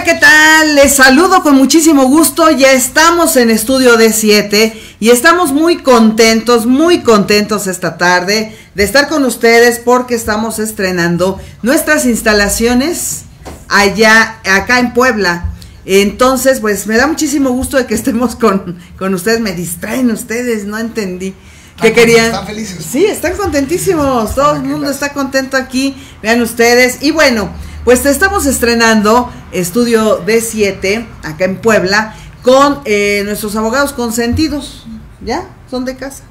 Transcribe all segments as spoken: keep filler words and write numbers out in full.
¿qué tal? Les saludo con muchísimo gusto. Ya estamos en Estudio D siete y estamos muy contentos, muy contentos esta tarde de estar con ustedes porque estamos estrenando nuestras instalaciones allá, acá en Puebla. Entonces, pues me da muchísimo gusto de que estemos con, con ustedes. Me distraen ustedes, no entendí. ¿Qué querían? Están felices. Sí, están contentísimos. Todo el mundo está contento aquí. Vean ustedes. Y bueno, pues estamos estrenando Estudio D siete acá en Puebla con eh, nuestros abogados consentidos. ¿Ya? Son de casa.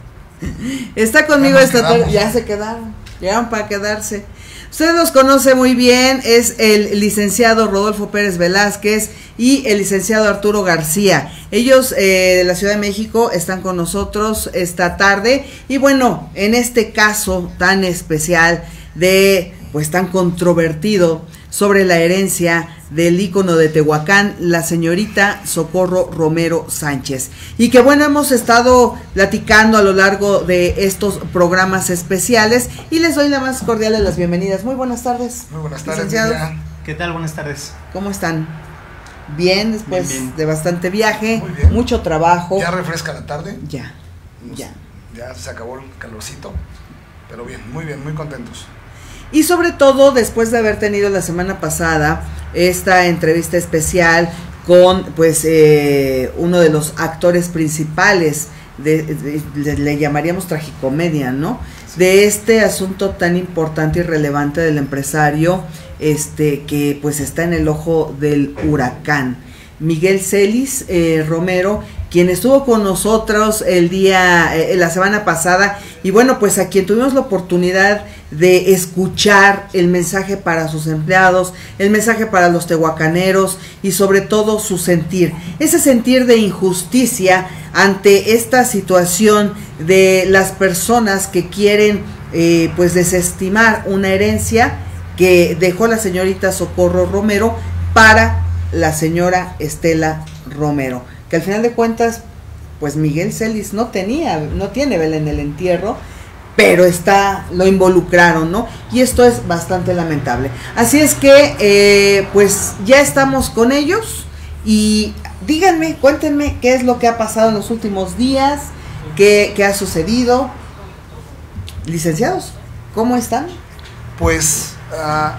Está conmigo esta tarde. Ya se quedaron. Llegaron para quedarse. Usted los conoce muy bien, es el licenciado Rodolfo Pérez Velázquez y el licenciado Arturo García. Ellos eh, de la Ciudad de México están con nosotros esta tarde y bueno, en este caso tan especial de, pues tan controvertido sobre la herencia del ícono de Tehuacán, la señorita Socorro Romero Sánchez. Y que bueno, hemos estado platicando a lo largo de estos programas especiales y les doy la más cordial de las bienvenidas. Muy buenas tardes. Muy buenas tardes, Lidia. ¿Qué tal? Buenas tardes. ¿Cómo están? Bien, después bien, bien. de bastante viaje, mucho trabajo. Ya refresca la tarde. Ya, Nos, ya. Ya se acabó el calorcito, pero bien, muy bien, muy contentos. Y sobre todo después de haber tenido la semana pasada esta entrevista especial con pues eh, uno de los actores principales de, de, de le llamaríamos tragicomedia, ¿no? Sí. De este asunto tan importante y relevante del empresario este que pues está en el ojo del huracán, Miguel Celis eh, Romero, quien estuvo con nosotros el día, eh, la semana pasada, y bueno, pues a quien tuvimos la oportunidad de escuchar el mensaje para sus empleados, el mensaje para los tehuacaneros y sobre todo su sentir, ese sentir de injusticia ante esta situación de las personas que quieren eh, pues desestimar una herencia que dejó la señorita Socorro Romero para la señora Estela Romero, que al final de cuentas pues Miguel Celis no tenía, no tiene vela en el entierro, pero está, lo involucraron, ¿no? Y esto es bastante lamentable. Así es que, eh, pues ya estamos con ellos y díganme, cuéntenme qué es lo que ha pasado en los últimos días, qué, qué ha sucedido. Licenciados, ¿cómo están? Pues uh,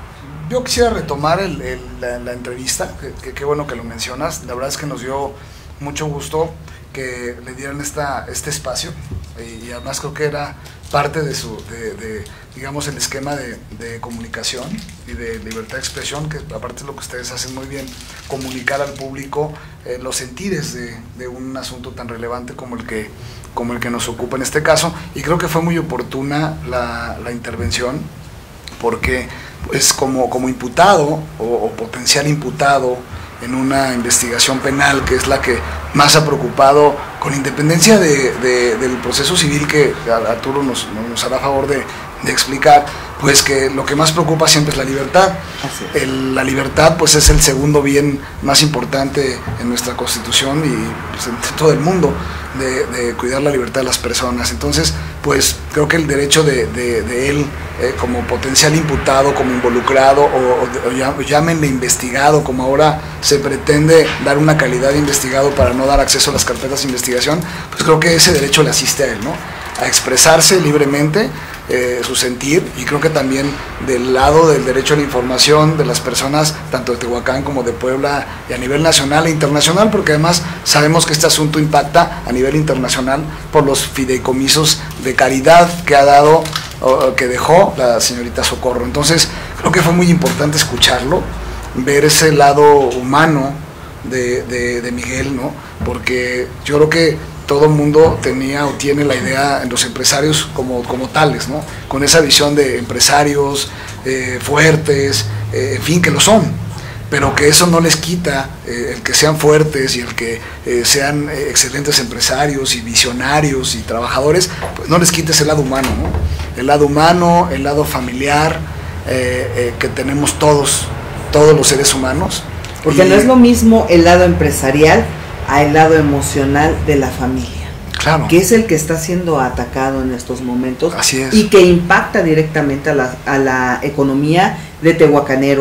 yo quisiera retomar el, el, la, la entrevista, que qué bueno que lo mencionas. La verdad es que nos dio mucho gusto que le dieran esta, este espacio y, y además creo que era parte de su, de, de digamos, el esquema de, de comunicación y de libertad de expresión, que aparte es lo que ustedes hacen muy bien, comunicar al público eh, los sentires de, de un asunto tan relevante como el que, como el que nos ocupa en este caso, y creo que fue muy oportuna la, la intervención, porque pues como, como imputado o, o potencial imputado en una investigación penal, que es la que más ha preocupado, con independencia de, de, del proceso civil que Arturo nos, nos hará favor de, de explicar, pues que lo que más preocupa siempre es la libertad. El, la libertad pues es el segundo bien más importante en nuestra Constitución y pues, en todo el mundo, de, de cuidar la libertad de las personas. Entonces, pues creo que el derecho de, de, de él eh, como potencial imputado, como involucrado o, o, o llámenle investigado, como ahora se pretende dar una calidad de investigado para no dar acceso a las carpetas de investigación, pues creo que ese derecho le asiste a él, ¿no? A expresarse libremente eh, su sentir, y creo que también del lado del derecho a la información de las personas, tanto de Tehuacán como de Puebla, y a nivel nacional e internacional, porque además sabemos que este asunto impacta a nivel internacional por los fideicomisos de caridad que ha dado, o que dejó la señorita Socorro. Entonces creo que fue muy importante escucharlo, ver ese lado humano de, de, de Miguel, ¿no? Porque yo creo que todo el mundo tenía o tiene la idea en los empresarios como, como tales, ¿no? Con esa visión de empresarios eh, fuertes, eh, en fin, que lo son, pero que eso no les quita eh, el que sean fuertes y el que eh, sean eh, excelentes empresarios y visionarios y trabajadores, pues no les quita ese lado humano, ¿no? El lado humano, el lado familiar eh, eh, que tenemos todos, todos los seres humanos. Porque y, no es lo mismo el lado empresarial al lado emocional de la familia, claro, que es el que está siendo atacado en estos momentos. Así es. Y que impacta directamente a la, a la economía de tehuacaneros,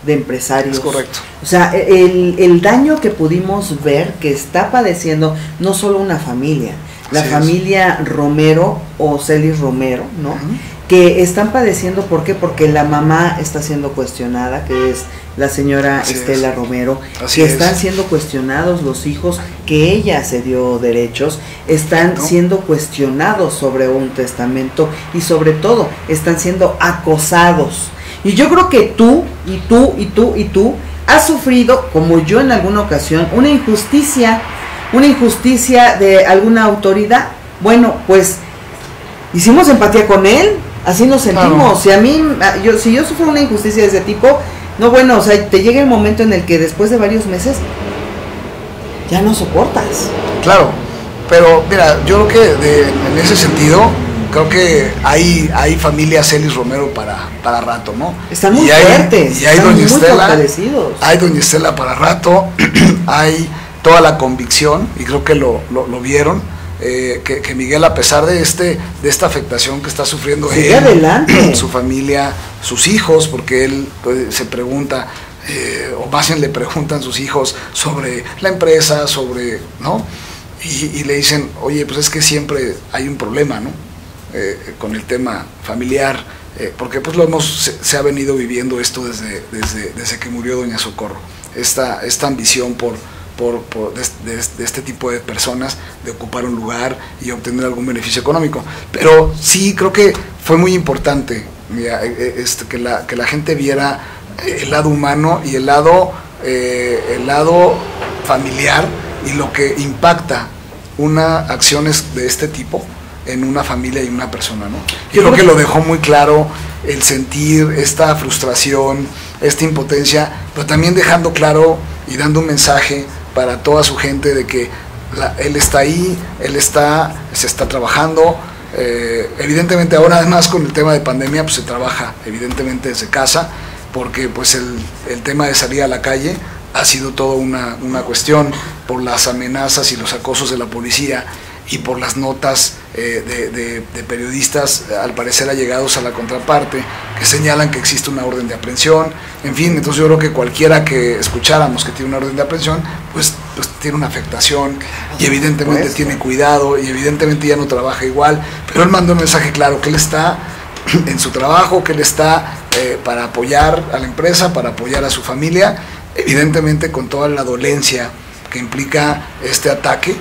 de empresarios. Es correcto. O sea, el, el daño que pudimos ver que está padeciendo no solo una familia, la Así familia es. Romero o Celis Romero, ¿no? Uh-huh. Que están padeciendo, ¿por qué? Porque la mamá está siendo cuestionada, que es la señora Así Estela es. Romero, Así que es. Están siendo cuestionados los hijos, que ella se dio derechos, están ¿No? siendo cuestionados sobre un testamento y sobre todo están siendo acosados. Y yo creo que tú, y tú, y tú, y tú, has sufrido, como yo en alguna ocasión, una injusticia, una injusticia de alguna autoridad. Bueno, pues hicimos empatía con él, así nos sentimos. Si a mí, yo, si yo sufro una injusticia de ese tipo, no, bueno, o sea, te llega el momento en el que después de varios meses ya no soportas. Claro, pero mira, yo creo que de, en ese sentido, creo que hay, hay familia Celis Romero para, para rato, ¿no? Están muy y hay, fuertes, y hay están doña muy Estela, fortalecidos. Hay doña Estela para rato, hay toda la convicción, y creo que lo, lo, lo vieron. Eh, que, que Miguel, a pesar de este de esta afectación que está sufriendo Sigue él, adelante. Su familia, sus hijos, porque él pues, se pregunta, eh, o más bien le preguntan sus hijos sobre la empresa, sobre, ¿no? Y, y le dicen, oye, pues es que siempre hay un problema, ¿no? Eh, con el tema familiar, eh, porque pues lo hemos, se, se ha venido viviendo esto desde, desde, desde que murió doña Socorro, esta, esta ambición por Por, por de, de, de este tipo de personas, de ocupar un lugar y obtener algún beneficio económico. Pero sí creo que fue muy importante mira, este, que, la, que la gente viera el lado humano y el lado, eh, el lado familiar y lo que impacta una acciones de este tipo en una familia y una persona, ¿no? Yo creo que lo dejó muy claro el sentir esta frustración, esta impotencia, pero también dejando claro y dando un mensaje para toda su gente de que la, él está ahí, él está, se está trabajando, eh, evidentemente ahora además con el tema de pandemia pues se trabaja evidentemente desde casa, porque pues el, el tema de salir a la calle ha sido toda una, una cuestión por las amenazas y los acosos de la policía y por las notas eh, de, de, de periodistas al parecer allegados a la contraparte que señalan que existe una orden de aprehensión, en fin, entonces yo creo que cualquiera que escucháramos que tiene una orden de aprehensión pues, pues tiene una afectación y evidentemente pues, tiene cuidado y evidentemente ya no trabaja igual, pero él mandó un mensaje claro que él está en su trabajo, que él está eh, para apoyar a la empresa, para apoyar a su familia, evidentemente con toda la dolencia que implica este ataque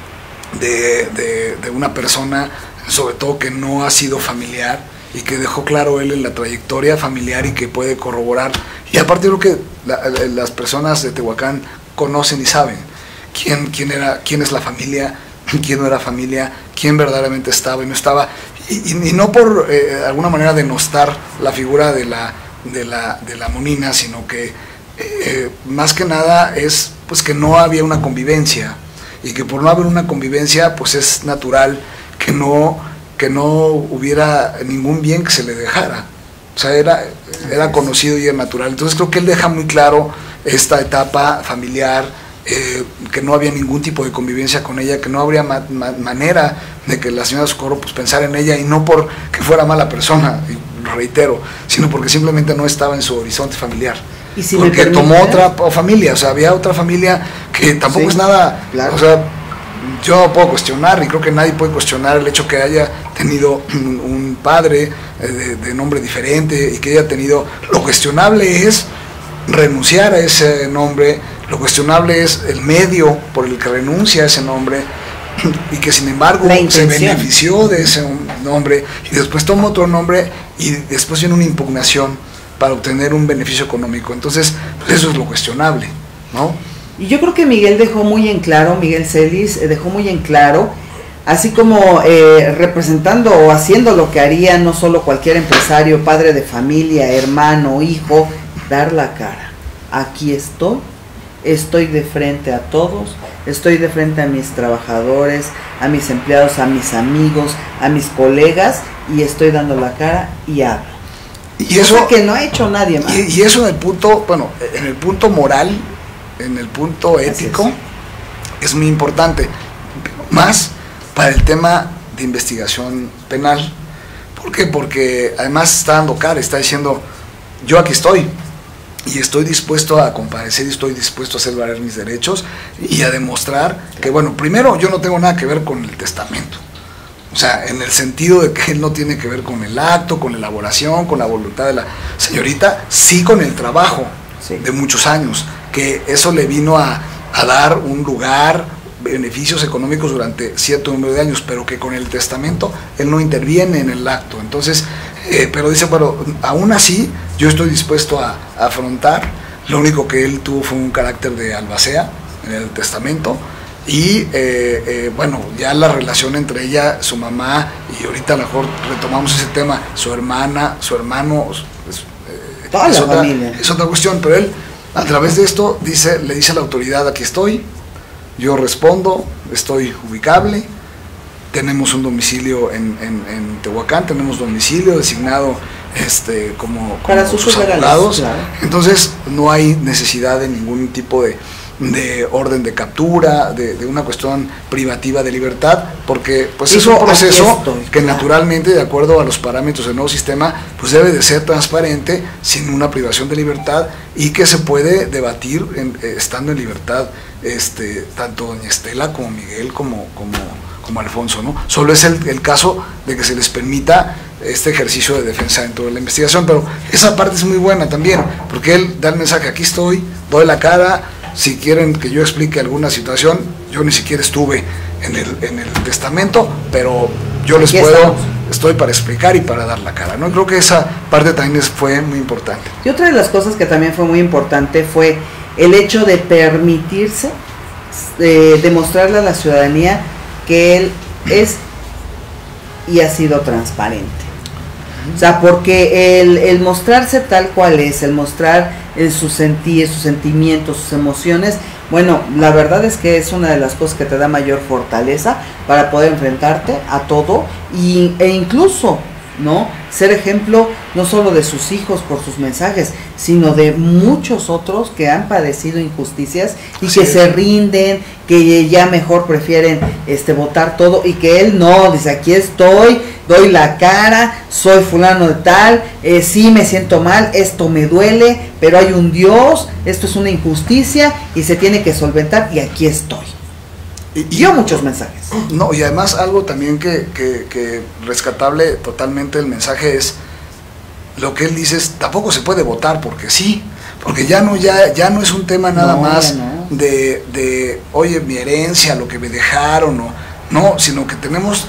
De, de, de una persona, sobre todo que no ha sido familiar y que dejó claro él en la trayectoria familiar y que puede corroborar. Y aparte creo que la, las personas de Tehuacán conocen y saben quién, quién, era, quién es la familia, quién no era familia, quién verdaderamente estaba y no estaba. Y, y, y no por eh, alguna manera denostar la figura de la, de la, de la Monina, sino que eh, más que nada es pues que no había una convivencia. Y que por no haber una convivencia, pues es natural que no, que no hubiera ningún bien que se le dejara. O sea, era, era conocido y era natural. Entonces creo que él deja muy claro esta etapa familiar, eh, que no había ningún tipo de convivencia con ella, que no habría ma ma manera de que la señora Socorro pues, pensara en ella, y no porque fuera mala persona, y lo reitero, sino porque simplemente no estaba en su horizonte familiar. ¿Y si porque tomó otra familia, o sea, había otra familia que tampoco sí, es nada, claro. O sea, yo no puedo cuestionar, y creo que nadie puede cuestionar el hecho que haya tenido un, un padre de, de nombre diferente y que haya tenido, lo cuestionable es renunciar a ese nombre, lo cuestionable es el medio por el que renuncia a ese nombre, y que sin embargo se benefició de ese nombre, y después toma otro nombre, y después viene una impugnación para obtener un beneficio económico. Entonces, pues eso es lo cuestionable, ¿no? Y yo creo que Miguel dejó muy en claro, Miguel Celis eh, dejó muy en claro, así como eh, representando o haciendo lo que haría no solo cualquier empresario, padre de familia, hermano, hijo, dar la cara. Aquí estoy, estoy de frente a todos, estoy de frente a mis trabajadores, a mis empleados, a mis amigos, a mis colegas, y estoy dando la cara y hablo. Y eso o sea, que no ha hecho nadie más. Y, y eso en el punto, bueno, en el punto moral, en el punto ético, es. es muy importante, más para el tema de investigación penal. ¿Por qué? Porque además está dando cara, está diciendo, yo aquí estoy, y estoy dispuesto a comparecer y estoy dispuesto a hacer valer mis derechos y a demostrar que, bueno, primero yo no tengo nada que ver con el testamento. O sea, en el sentido de que él no tiene que ver con el acto, con la elaboración, con la voluntad de la señorita, sí con el trabajo sí. de muchos años, que eso le vino a, a dar un lugar, beneficios económicos durante cierto número de años, pero que con el testamento él no interviene en el acto. Entonces, eh, pero dice, bueno, aún así yo estoy dispuesto a, a afrontar. Lo único que él tuvo fue un carácter de albacea en el testamento. Y eh, eh, bueno, ya la relación entre ella, su mamá, y ahorita a lo mejor retomamos ese tema, su hermana, su hermano, pues, eh, toda es, la otra, familia. es otra cuestión, pero él a través de esto dice, le dice a la autoridad, aquí estoy, yo respondo, estoy ubicable, tenemos un domicilio en, en, en Tehuacán, tenemos domicilio designado este como, como para sus abogados, claro. Entonces no hay necesidad de ningún tipo de de orden de captura, de, de una cuestión privativa de libertad, porque pues Dijo, es un proceso estoy, que claro. naturalmente, de acuerdo a los parámetros del nuevo sistema, pues debe de ser transparente, sin una privación de libertad, y que se puede debatir en, eh, estando en libertad, este tanto doña Estela como Miguel como, como, como Alfonso, ¿no? Solo es el, el caso de que se les permita este ejercicio de defensa dentro de la investigación, pero esa parte es muy buena también, porque él da el mensaje, aquí estoy, doy la cara. Si quieren que yo explique alguna situación, yo ni siquiera estuve en el, en el testamento, pero yo les puedo, estamos. estoy para explicar y para dar la cara, ¿no? Creo que esa parte también fue muy importante. Y otra de las cosas que también fue muy importante fue el hecho de permitirse eh, demostrarle a la ciudadanía que él es y ha sido transparente. O sea, porque el, el mostrarse tal cual es, el mostrar en sus sentir, sus sentimientos, sus emociones, bueno, la verdad es que es una de las cosas que te da mayor fortaleza para poder enfrentarte a todo y, e incluso, ¿no? Ser ejemplo no solo de sus hijos por sus mensajes, sino de muchos otros que han padecido injusticias y Así que es. se rinden, que ya mejor prefieren este votar todo, y que él no, dice, aquí estoy, doy la cara, soy fulano de tal, eh, sí me siento mal, esto me duele, pero hay un Dios, esto es una injusticia y se tiene que solventar y aquí estoy. Y dio muchos mensajes. No, y además algo también que, que, que rescatable totalmente el mensaje es lo que él dice es, tampoco se puede votar porque sí, porque ya no, ya, ya no es un tema nada no, más no. de, de, oye, mi herencia, lo que me dejaron, o, no, sino que tenemos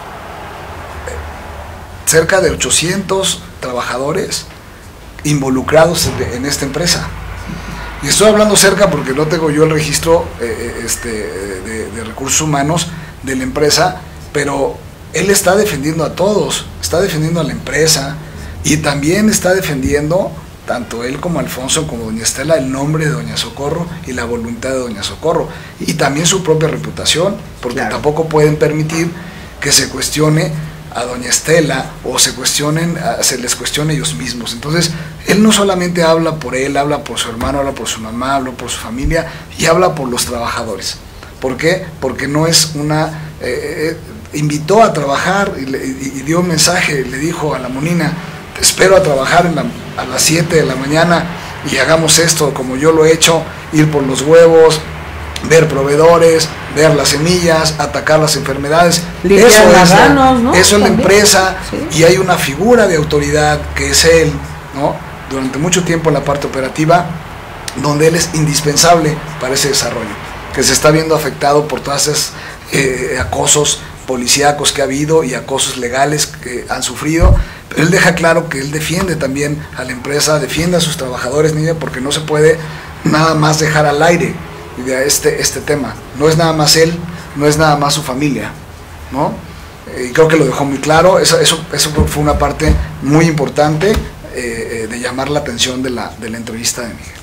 cerca de ochocientos trabajadores involucrados en, en esta empresa. Y estoy hablando cerca porque no tengo yo el registro eh, este, de, de recursos humanos de la empresa, pero él está defendiendo a todos, está defendiendo a la empresa y también está defendiendo, tanto él como Alfonso, como doña Estela, el nombre de doña Socorro y la voluntad de doña Socorro, y también su propia reputación, porque claro. tampoco pueden permitir que se cuestione a doña Estela o se cuestionen, se les cuestione ellos mismos. Entonces él no solamente habla por él, habla por su hermano, habla por su mamá, habla por su familia y habla por los trabajadores. ¿Por qué? Porque no es una eh, invitó a trabajar y, le, y, y dio un mensaje, le dijo a la Monina, te espero a trabajar en la, a las siete de la mañana y hagamos esto como yo lo he hecho, ir por los huevos, ver proveedores, ver las semillas, atacar las enfermedades. Lidiar eso es, ganos, ¿no? Eso es la empresa, sí. Y hay una figura de autoridad que es él, ¿no? Durante mucho tiempo en la parte operativa, donde él es indispensable para ese desarrollo, que se está viendo afectado por todas esas eh, acosos policíacos que ha habido y acosos legales que han sufrido, pero él deja claro que él defiende también a la empresa, defiende a sus trabajadores, niña, porque no se puede nada más dejar al aire de este, este tema. No es nada más él, no es nada más su familia, ¿no? Eh, y creo que lo dejó muy claro. Eso, eso, eso fue una parte muy importante eh, de llamar la atención de la, de la entrevista de Miguel.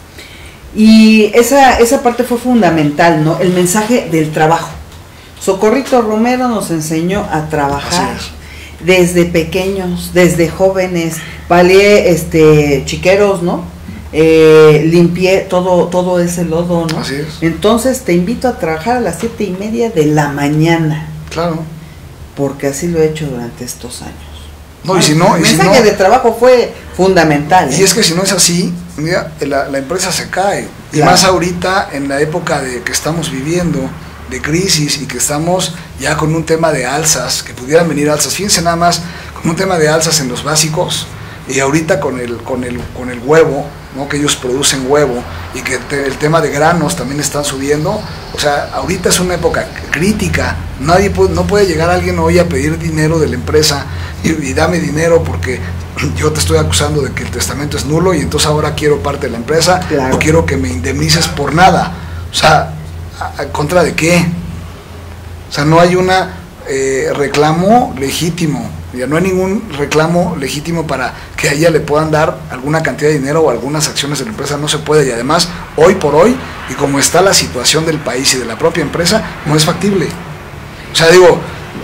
Y esa, esa parte fue fundamental, ¿no? El mensaje del trabajo. Socorrito Romero nos enseñó a trabajar desde pequeños, desde jóvenes, palié este, chiqueros, ¿no? Eh, limpié todo, todo ese lodo, ¿no? Así es. Entonces te invito a trabajar a las siete y media de la mañana. Claro. Porque así lo he hecho durante estos años. No, y si no, el y mensaje si no, de trabajo fue fundamental. Y ¿eh? es que si no es así, Mira, la, la empresa se cae, y claro. más ahorita en la época de que estamos viviendo, de crisis, y que estamos ya con un tema de alzas, que pudieran venir alzas, fíjense nada más, con un tema de alzas en los básicos, y ahorita con el, con el, con el huevo, ¿no? Que ellos producen huevo, y que te, el tema de granos también están subiendo. O sea, ahorita es una época crítica, nadie puede, no puede llegar alguien hoy a pedir dinero de la empresa, y, y dame dinero porque yo te estoy acusando de que el testamento es nulo, y entonces ahora quiero parte de la empresa, claro. o quiero que me indemnices por nada. O sea, ¿a, a contra de qué? O sea, no hay un eh, reclamo legítimo. Ya no hay ningún reclamo legítimo para que a ella le puedan dar alguna cantidad de dinero o algunas acciones de la empresa, no se puede. Y además, hoy por hoy, y como está la situación del país y de la propia empresa, no es factible. O sea, digo,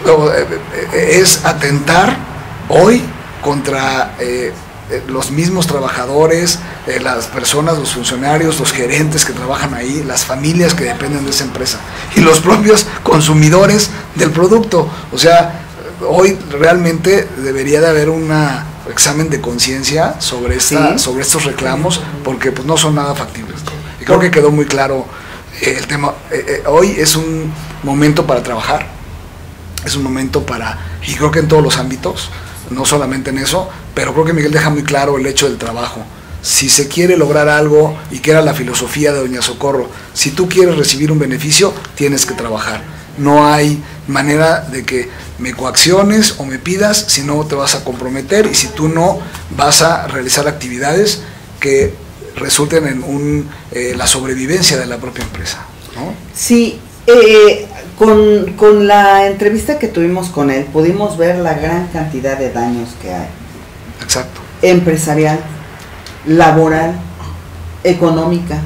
es atentar hoy contra eh, los mismos trabajadores, eh, las personas, los funcionarios, los gerentes que trabajan ahí, las familias que dependen de esa empresa, y los propios consumidores del producto. O sea, hoy realmente debería de haber un examen de conciencia sobre esta, ¿sí? sobre estos reclamos, porque pues no son nada factibles, ¿no? Y creo que quedó muy claro eh, el tema. Eh, eh, hoy es un momento para trabajar, es un momento para, y creo que en todos los ámbitos, no solamente en eso, pero creo que Miguel deja muy claro el hecho del trabajo. Si se quiere lograr algo, y que era la filosofía de Doña Socorro, si tú quieres recibir un beneficio, tienes que trabajar. No hay manera de que me coacciones o me pidas si no te vas a comprometer, y si tú no vas a realizar actividades que resulten en un, eh, la sobrevivencia de la propia empresa, ¿no? Sí, eh, con, con la entrevista que tuvimos con él pudimos ver la gran cantidad de daños que hay. Exacto. Empresarial, laboral, económica,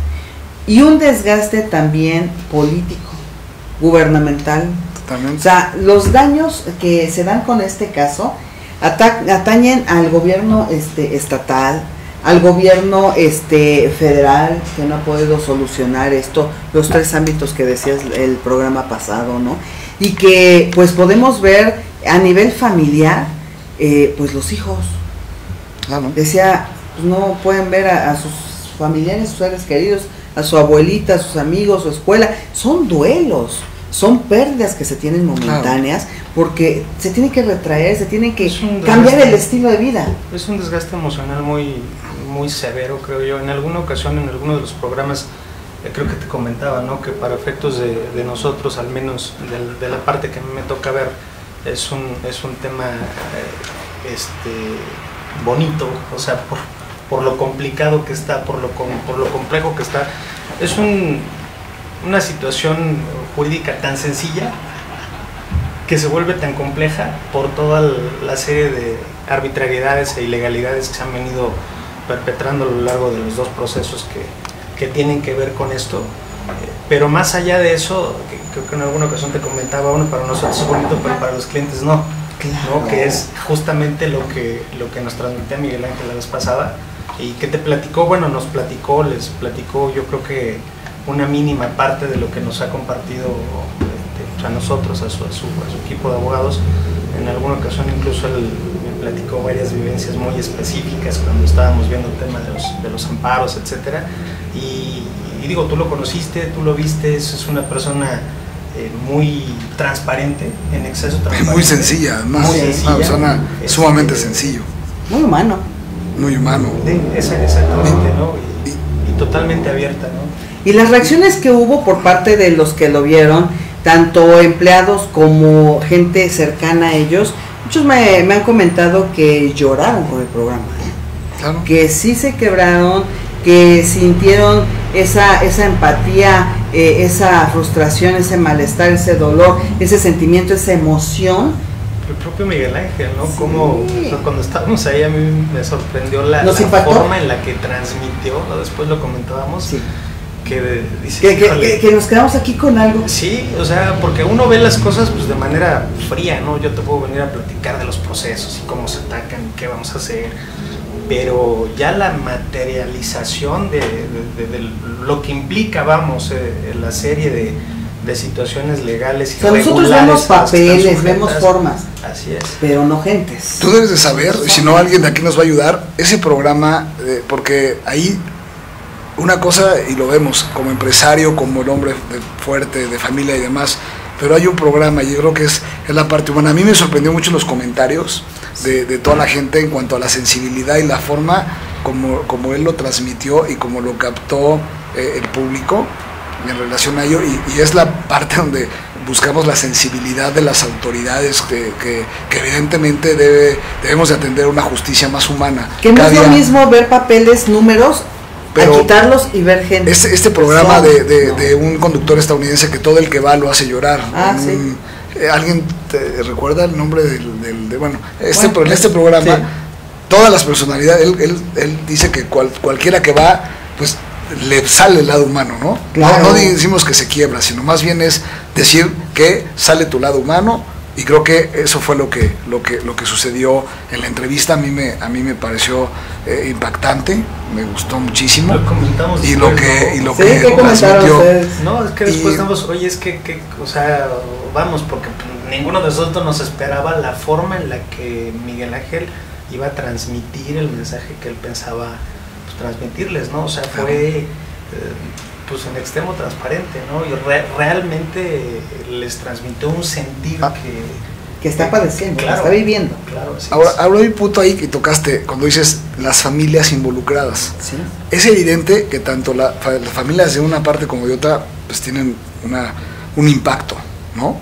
y un desgaste también político, gubernamental. Totalmente. O sea, los daños que se dan con este caso ata atañen al gobierno este, estatal, al gobierno este, federal, que no ha podido solucionar esto, los tres ámbitos que decías el programa pasado, ¿no? Y que pues podemos ver a nivel familiar, eh, pues los hijos. Claro. Decía, pues no pueden ver a, a sus familiares, sus seres queridos, a su abuelita, a sus amigos, su escuela. Son duelos, son pérdidas que se tienen momentáneas, claro. porque se tiene que retraer, se tiene que cambiar el estilo de vida. Es un desgaste emocional muy, muy severo, creo yo. En alguna ocasión, en alguno de los programas, eh, creo que te comentaba, ¿no? Que para efectos de, de nosotros, al menos de, de la parte que a mí me toca ver, es un, es un tema eh, este, bonito, o sea, por, por lo complicado que está, por lo, por lo complejo que está. Es un, una situación jurídica tan sencilla que se vuelve tan compleja por toda la serie de arbitrariedades e ilegalidades que se han venido perpetrando a lo largo de los dos procesos que, que tienen que ver con esto. Pero más allá de eso, que, creo que en alguna ocasión te comentaba, bueno, para nosotros es bonito, pero para los clientes no, claro. ¿no? Que es justamente lo que, lo que nos transmitía Miguel Ángel la vez pasada. Y que te platicó, bueno, nos platicó, les platicó, yo creo que una mínima parte de lo que nos ha compartido este, a nosotros, a su, a, su, a su equipo de abogados. En alguna ocasión incluso él me platicó varias vivencias muy específicas cuando estábamos viendo el tema de los, de los amparos, etcétera. Y, y digo, tú lo conociste, tú lo viste, es una persona eh, muy transparente, en exceso transparente. Muy sencilla, además, muy sencilla, una persona este, sumamente sencillo. Muy humano. Muy humano. De, esa, exactamente, ¿no? Y, y totalmente abierta, ¿no? Y las reacciones que hubo por parte de los que lo vieron, tanto empleados como gente cercana a ellos, muchos me, me han comentado que lloraron con el programa, ¿eh? Claro. Que sí se quebraron, que sintieron esa, esa empatía, eh, esa frustración, ese malestar, ese dolor, ese sentimiento, esa emoción. El propio Miguel Ángel, ¿no? Sí. Como o sea, cuando estábamos ahí a mí me sorprendió la, la forma en la que transmitió, ¿no? Después lo comentábamos. Sí. Que, dice, que, que, que, que nos quedamos aquí con algo. Sí, o sea, porque uno ve las cosas pues de manera fría, ¿no? Yo te puedo venir a platicar de los procesos y cómo se atacan y qué vamos a hacer, pero ya la materialización de, de, de, de lo que implica, vamos, eh, la serie de, de situaciones legales y o sea, nosotros vemos papeles, vemos formas, Así es. Pero no gentes. Tú debes de saber, si no alguien de aquí nos va a ayudar, ese programa, eh, porque ahí una cosa, y lo vemos como empresario, como el hombre de, fuerte, de familia y demás, pero hay un programa, y yo creo que es, es la parte humana. A mí me sorprendió mucho los comentarios de, de toda la gente en cuanto a la sensibilidad y la forma como, como él lo transmitió y como lo captó eh, el público en relación a ello, y, y es la parte donde buscamos la sensibilidad de las autoridades que, que, que evidentemente debe, debemos de atender una justicia más humana. Que no Cada es lo día, mismo ver papeles, números, pero a quitarlos y ver gente. Este, este programa Son, de, de, no. de un conductor estadounidense que todo el que va lo hace llorar. Ah, un, sí. eh, ¿Alguien te recuerda el nombre del, del de, bueno, este, Bueno, pro- en este programa, sí. todas las personalidades, él, él, él dice que cual, cualquiera que va, pues le sale el lado humano, ¿no? Claro. No, no decimos que se quiebra, sino más bien es decir que sale tu lado humano, y creo que eso fue lo que lo que lo que sucedió en la entrevista. A mí me a mí me pareció eh, impactante, me gustó muchísimo, Lo comentamos y lo después, que ¿no? y lo Sí, que ¿qué comentaron transmitió. ustedes? No, es que después Y- estamos, oye, es que, que, o sea, vamos, porque ninguno de nosotros nos esperaba la forma en la que Miguel Ángel iba a transmitir el mensaje que él pensaba pues, transmitirles, ¿no? O sea, fue eh, pues en extremo transparente, ¿no? Y re- realmente les transmitió un sentir Ah. que... Que está padeciendo, que Claro. está viviendo. Claro, así Ahora, es. ahora hay un punto ahí que tocaste cuando dices las familias involucradas. Sí. Es evidente que tanto la, fa- las familias de una parte como de otra pues tienen una, un impacto, ¿no?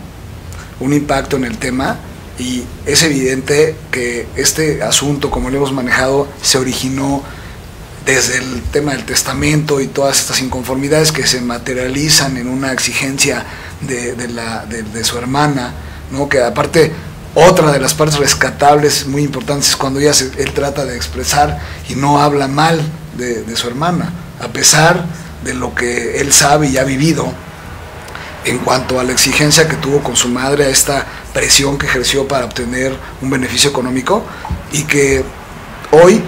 Un impacto en el tema, y es evidente que este asunto, como lo hemos manejado, se originó desde el tema del testamento y todas estas inconformidades que se materializan en una exigencia de, de, la, de, de su hermana, ¿no? Que aparte, otra de las partes rescatables muy importantes es cuando ella se, él trata de expresar y no habla mal de, de su hermana, a pesar de lo que él sabe y ha vivido en cuanto a la exigencia que tuvo con su madre, a esta presión que ejerció para obtener un beneficio económico, y que hoy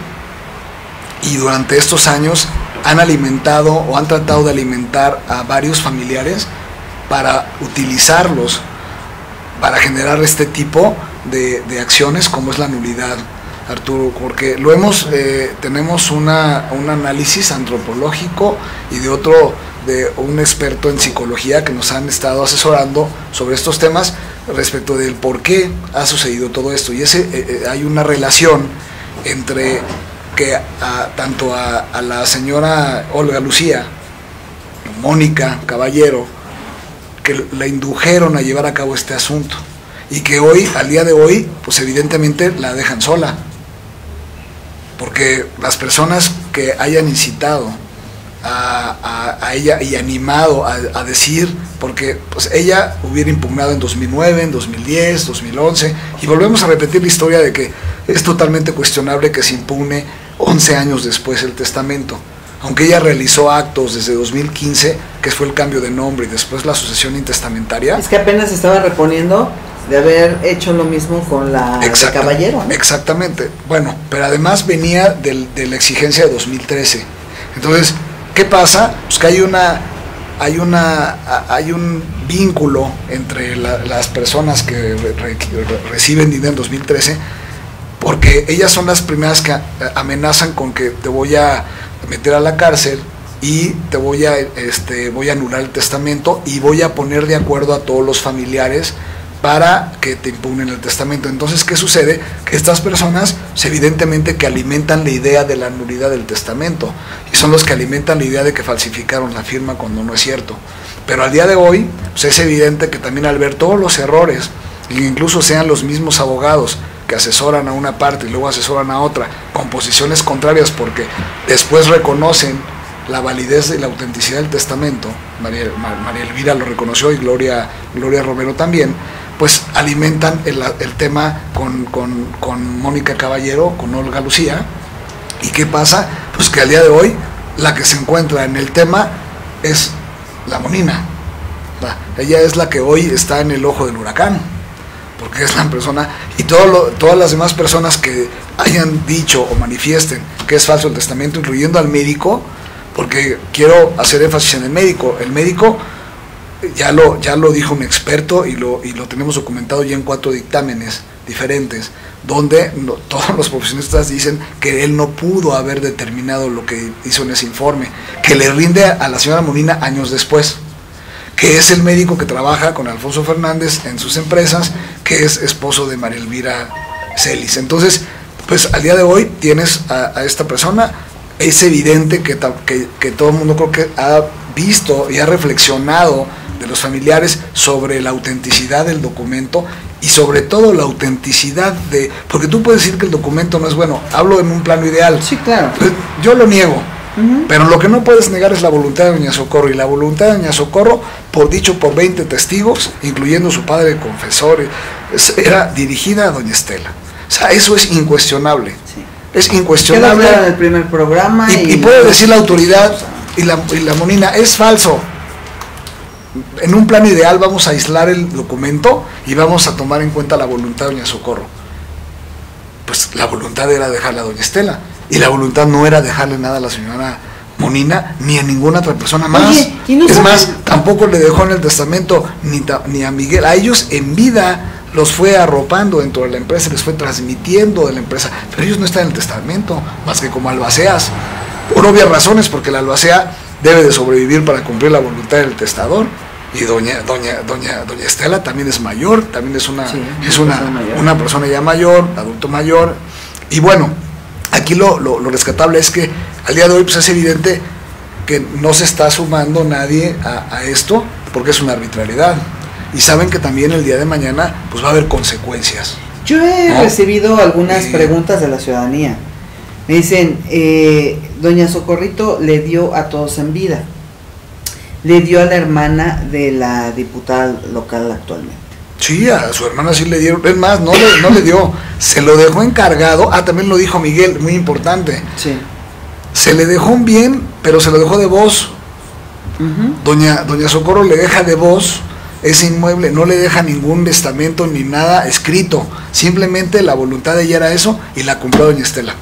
y durante estos años han alimentado o han tratado de alimentar a varios familiares para utilizarlos para generar este tipo de, de acciones como es la nulidad, Arturo, porque lo hemos, eh, tenemos una, un análisis antropológico y de otro, de un experto en psicología que nos han estado asesorando sobre estos temas respecto del por qué ha sucedido todo esto, y ese eh, eh, hay una relación entre que a, tanto a, a la señora Olga Lucía, Mónica Caballero, que la indujeron a llevar a cabo este asunto, y que hoy, al día de hoy, pues evidentemente la dejan sola, porque las personas que hayan incitado a, a, a ella y animado a, a decir, porque pues ella hubiera impugnado en dos mil nueve, en dos mil diez, dos mil once, y volvemos a repetir la historia de que es totalmente cuestionable que se impugne once años después el testamento, aunque ella realizó actos desde dos mil quince, que fue el cambio de nombre y después la sucesión intestamentaria. Es que apenas se estaba reponiendo de haber hecho lo mismo con la de Exacta, Caballero, ¿no? Exactamente. Bueno, pero además venía del, de la exigencia de dos mil trece. Entonces, ¿qué pasa? Pues que hay una hay una hay un vínculo entre la, las personas que re, re, reciben dinero en dos mil trece, porque ellas son las primeras que amenazan con que te voy a meter a la cárcel y te voy a este voy a anular el testamento y voy a poner de acuerdo a todos los familiares para que te impugnen el testamento. Entonces, ¿qué sucede? Que estas personas, pues, evidentemente que alimentan la idea de la nulidad del testamento, y son los que alimentan la idea de que falsificaron la firma cuando no es cierto. Pero al día de hoy, pues, es evidente que también al ver todos los errores, e incluso sean los mismos abogados que asesoran a una parte y luego asesoran a otra, con posiciones contrarias, porque después reconocen la validez y la autenticidad del testamento, María, María Elvira lo reconoció y Gloria, Gloria Romero también, pues alimentan el, el tema con, con, con Mónica Caballero, con Olga Lucía. ¿Y qué pasa? Pues que al día de hoy la que se encuentra en el tema es la Monina. Ella es la que hoy está en el ojo del huracán, porque es la persona, y todo lo, todas las demás personas que hayan dicho o manifiesten que es falso el testamento, incluyendo al médico, porque quiero hacer énfasis en el médico. El médico ya lo, ya lo dijo un experto y lo, y lo tenemos documentado ya en cuatro dictámenes diferentes, donde no, todos los profesionistas dicen que él no pudo haber determinado lo que hizo en ese informe, que le rinde a la señora Molina años después, que es el médico que trabaja con Alfonso Fernández en sus empresas, que es esposo de María Elvira Celis. Entonces, pues al día de hoy tienes a, a esta persona. Es evidente que, que, que todo el mundo creo que ha visto y ha reflexionado de los familiares sobre la autenticidad del documento y sobre todo la autenticidad de, porque tú puedes decir que el documento no es bueno, hablo en un plano ideal. Sí, claro. Pues yo lo niego, uh-huh. pero lo que no puedes negar es la voluntad de doña Socorro, y la voluntad de doña Socorro, por dicho por veinte testigos, incluyendo su padre confesor, era dirigida a doña Estela. O sea, eso es incuestionable. Sí. Es incuestionable. Queda en el primer programa. Y, y, y puede decir la autoridad y la, y la Molina, es falso. En un plan ideal vamos a aislar el documento y vamos a tomar en cuenta la voluntad de doña Socorro. Pues la voluntad era dejarle a doña Estela, y la voluntad no era dejarle nada a la señora Molina ni a ninguna otra persona más. Oye, ¿y no es saben? Más, tampoco le dejó en el testamento ni, ta, ni a Miguel. A ellos en vida los fue arropando dentro de la empresa, les fue transmitiendo de la empresa, pero ellos no están en el testamento, más que como albaceas, por obvias razones, porque el albacea debe de sobrevivir para cumplir la voluntad del testador. Y doña doña doña doña Estela también es mayor, también es una sí, es una persona una persona ya mayor, adulto mayor. Y bueno, aquí lo, lo, lo rescatable es que al día de hoy pues es evidente que no se está sumando nadie a, a esto, porque es una arbitrariedad, y saben que también el día de mañana pues va a haber consecuencias. Yo he ¿no? recibido algunas eh, preguntas de la ciudadanía. Me dicen, eh, doña Socorrito le dio a todos en vida, le dio a la hermana de la diputada local actualmente. Sí, a su hermana sí le dieron, es más, no le, no le dio, se lo dejó encargado. Ah, también lo dijo Miguel, muy importante. Sí. Se le dejó un bien, pero se lo dejó de voz. Uh-huh. Doña, doña Socorro le deja de voz ese inmueble, no le deja ningún testamento ni nada escrito, simplemente la voluntad de ella era eso, y la cumplió doña Estela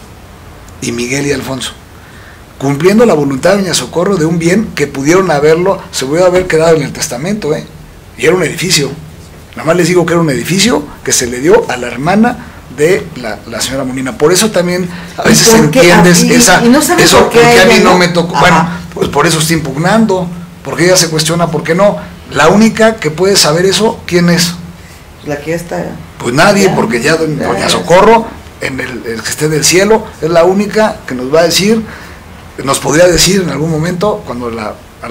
y Miguel y Alfonso, cumpliendo la voluntad de doña Socorro de un bien que pudieron haberlo, se pudo haber quedado en el testamento, ¿eh? Y era un edificio, nada más les digo que era un edificio que se le dio a la hermana de la, la señora Molina. Por eso también a veces entiendes y, esa, y no eso, por porque a mí no, no me tocó, Ajá. bueno, pues por eso está impugnando, porque ella se cuestiona por qué no. La única que puede saber eso, ¿quién es? La que ya está. Pues nadie, ya, porque ya doña, doña ya, Socorro, en el, el que esté del cielo, es la única que nos va a decir, nos podría decir en algún momento, cuando la,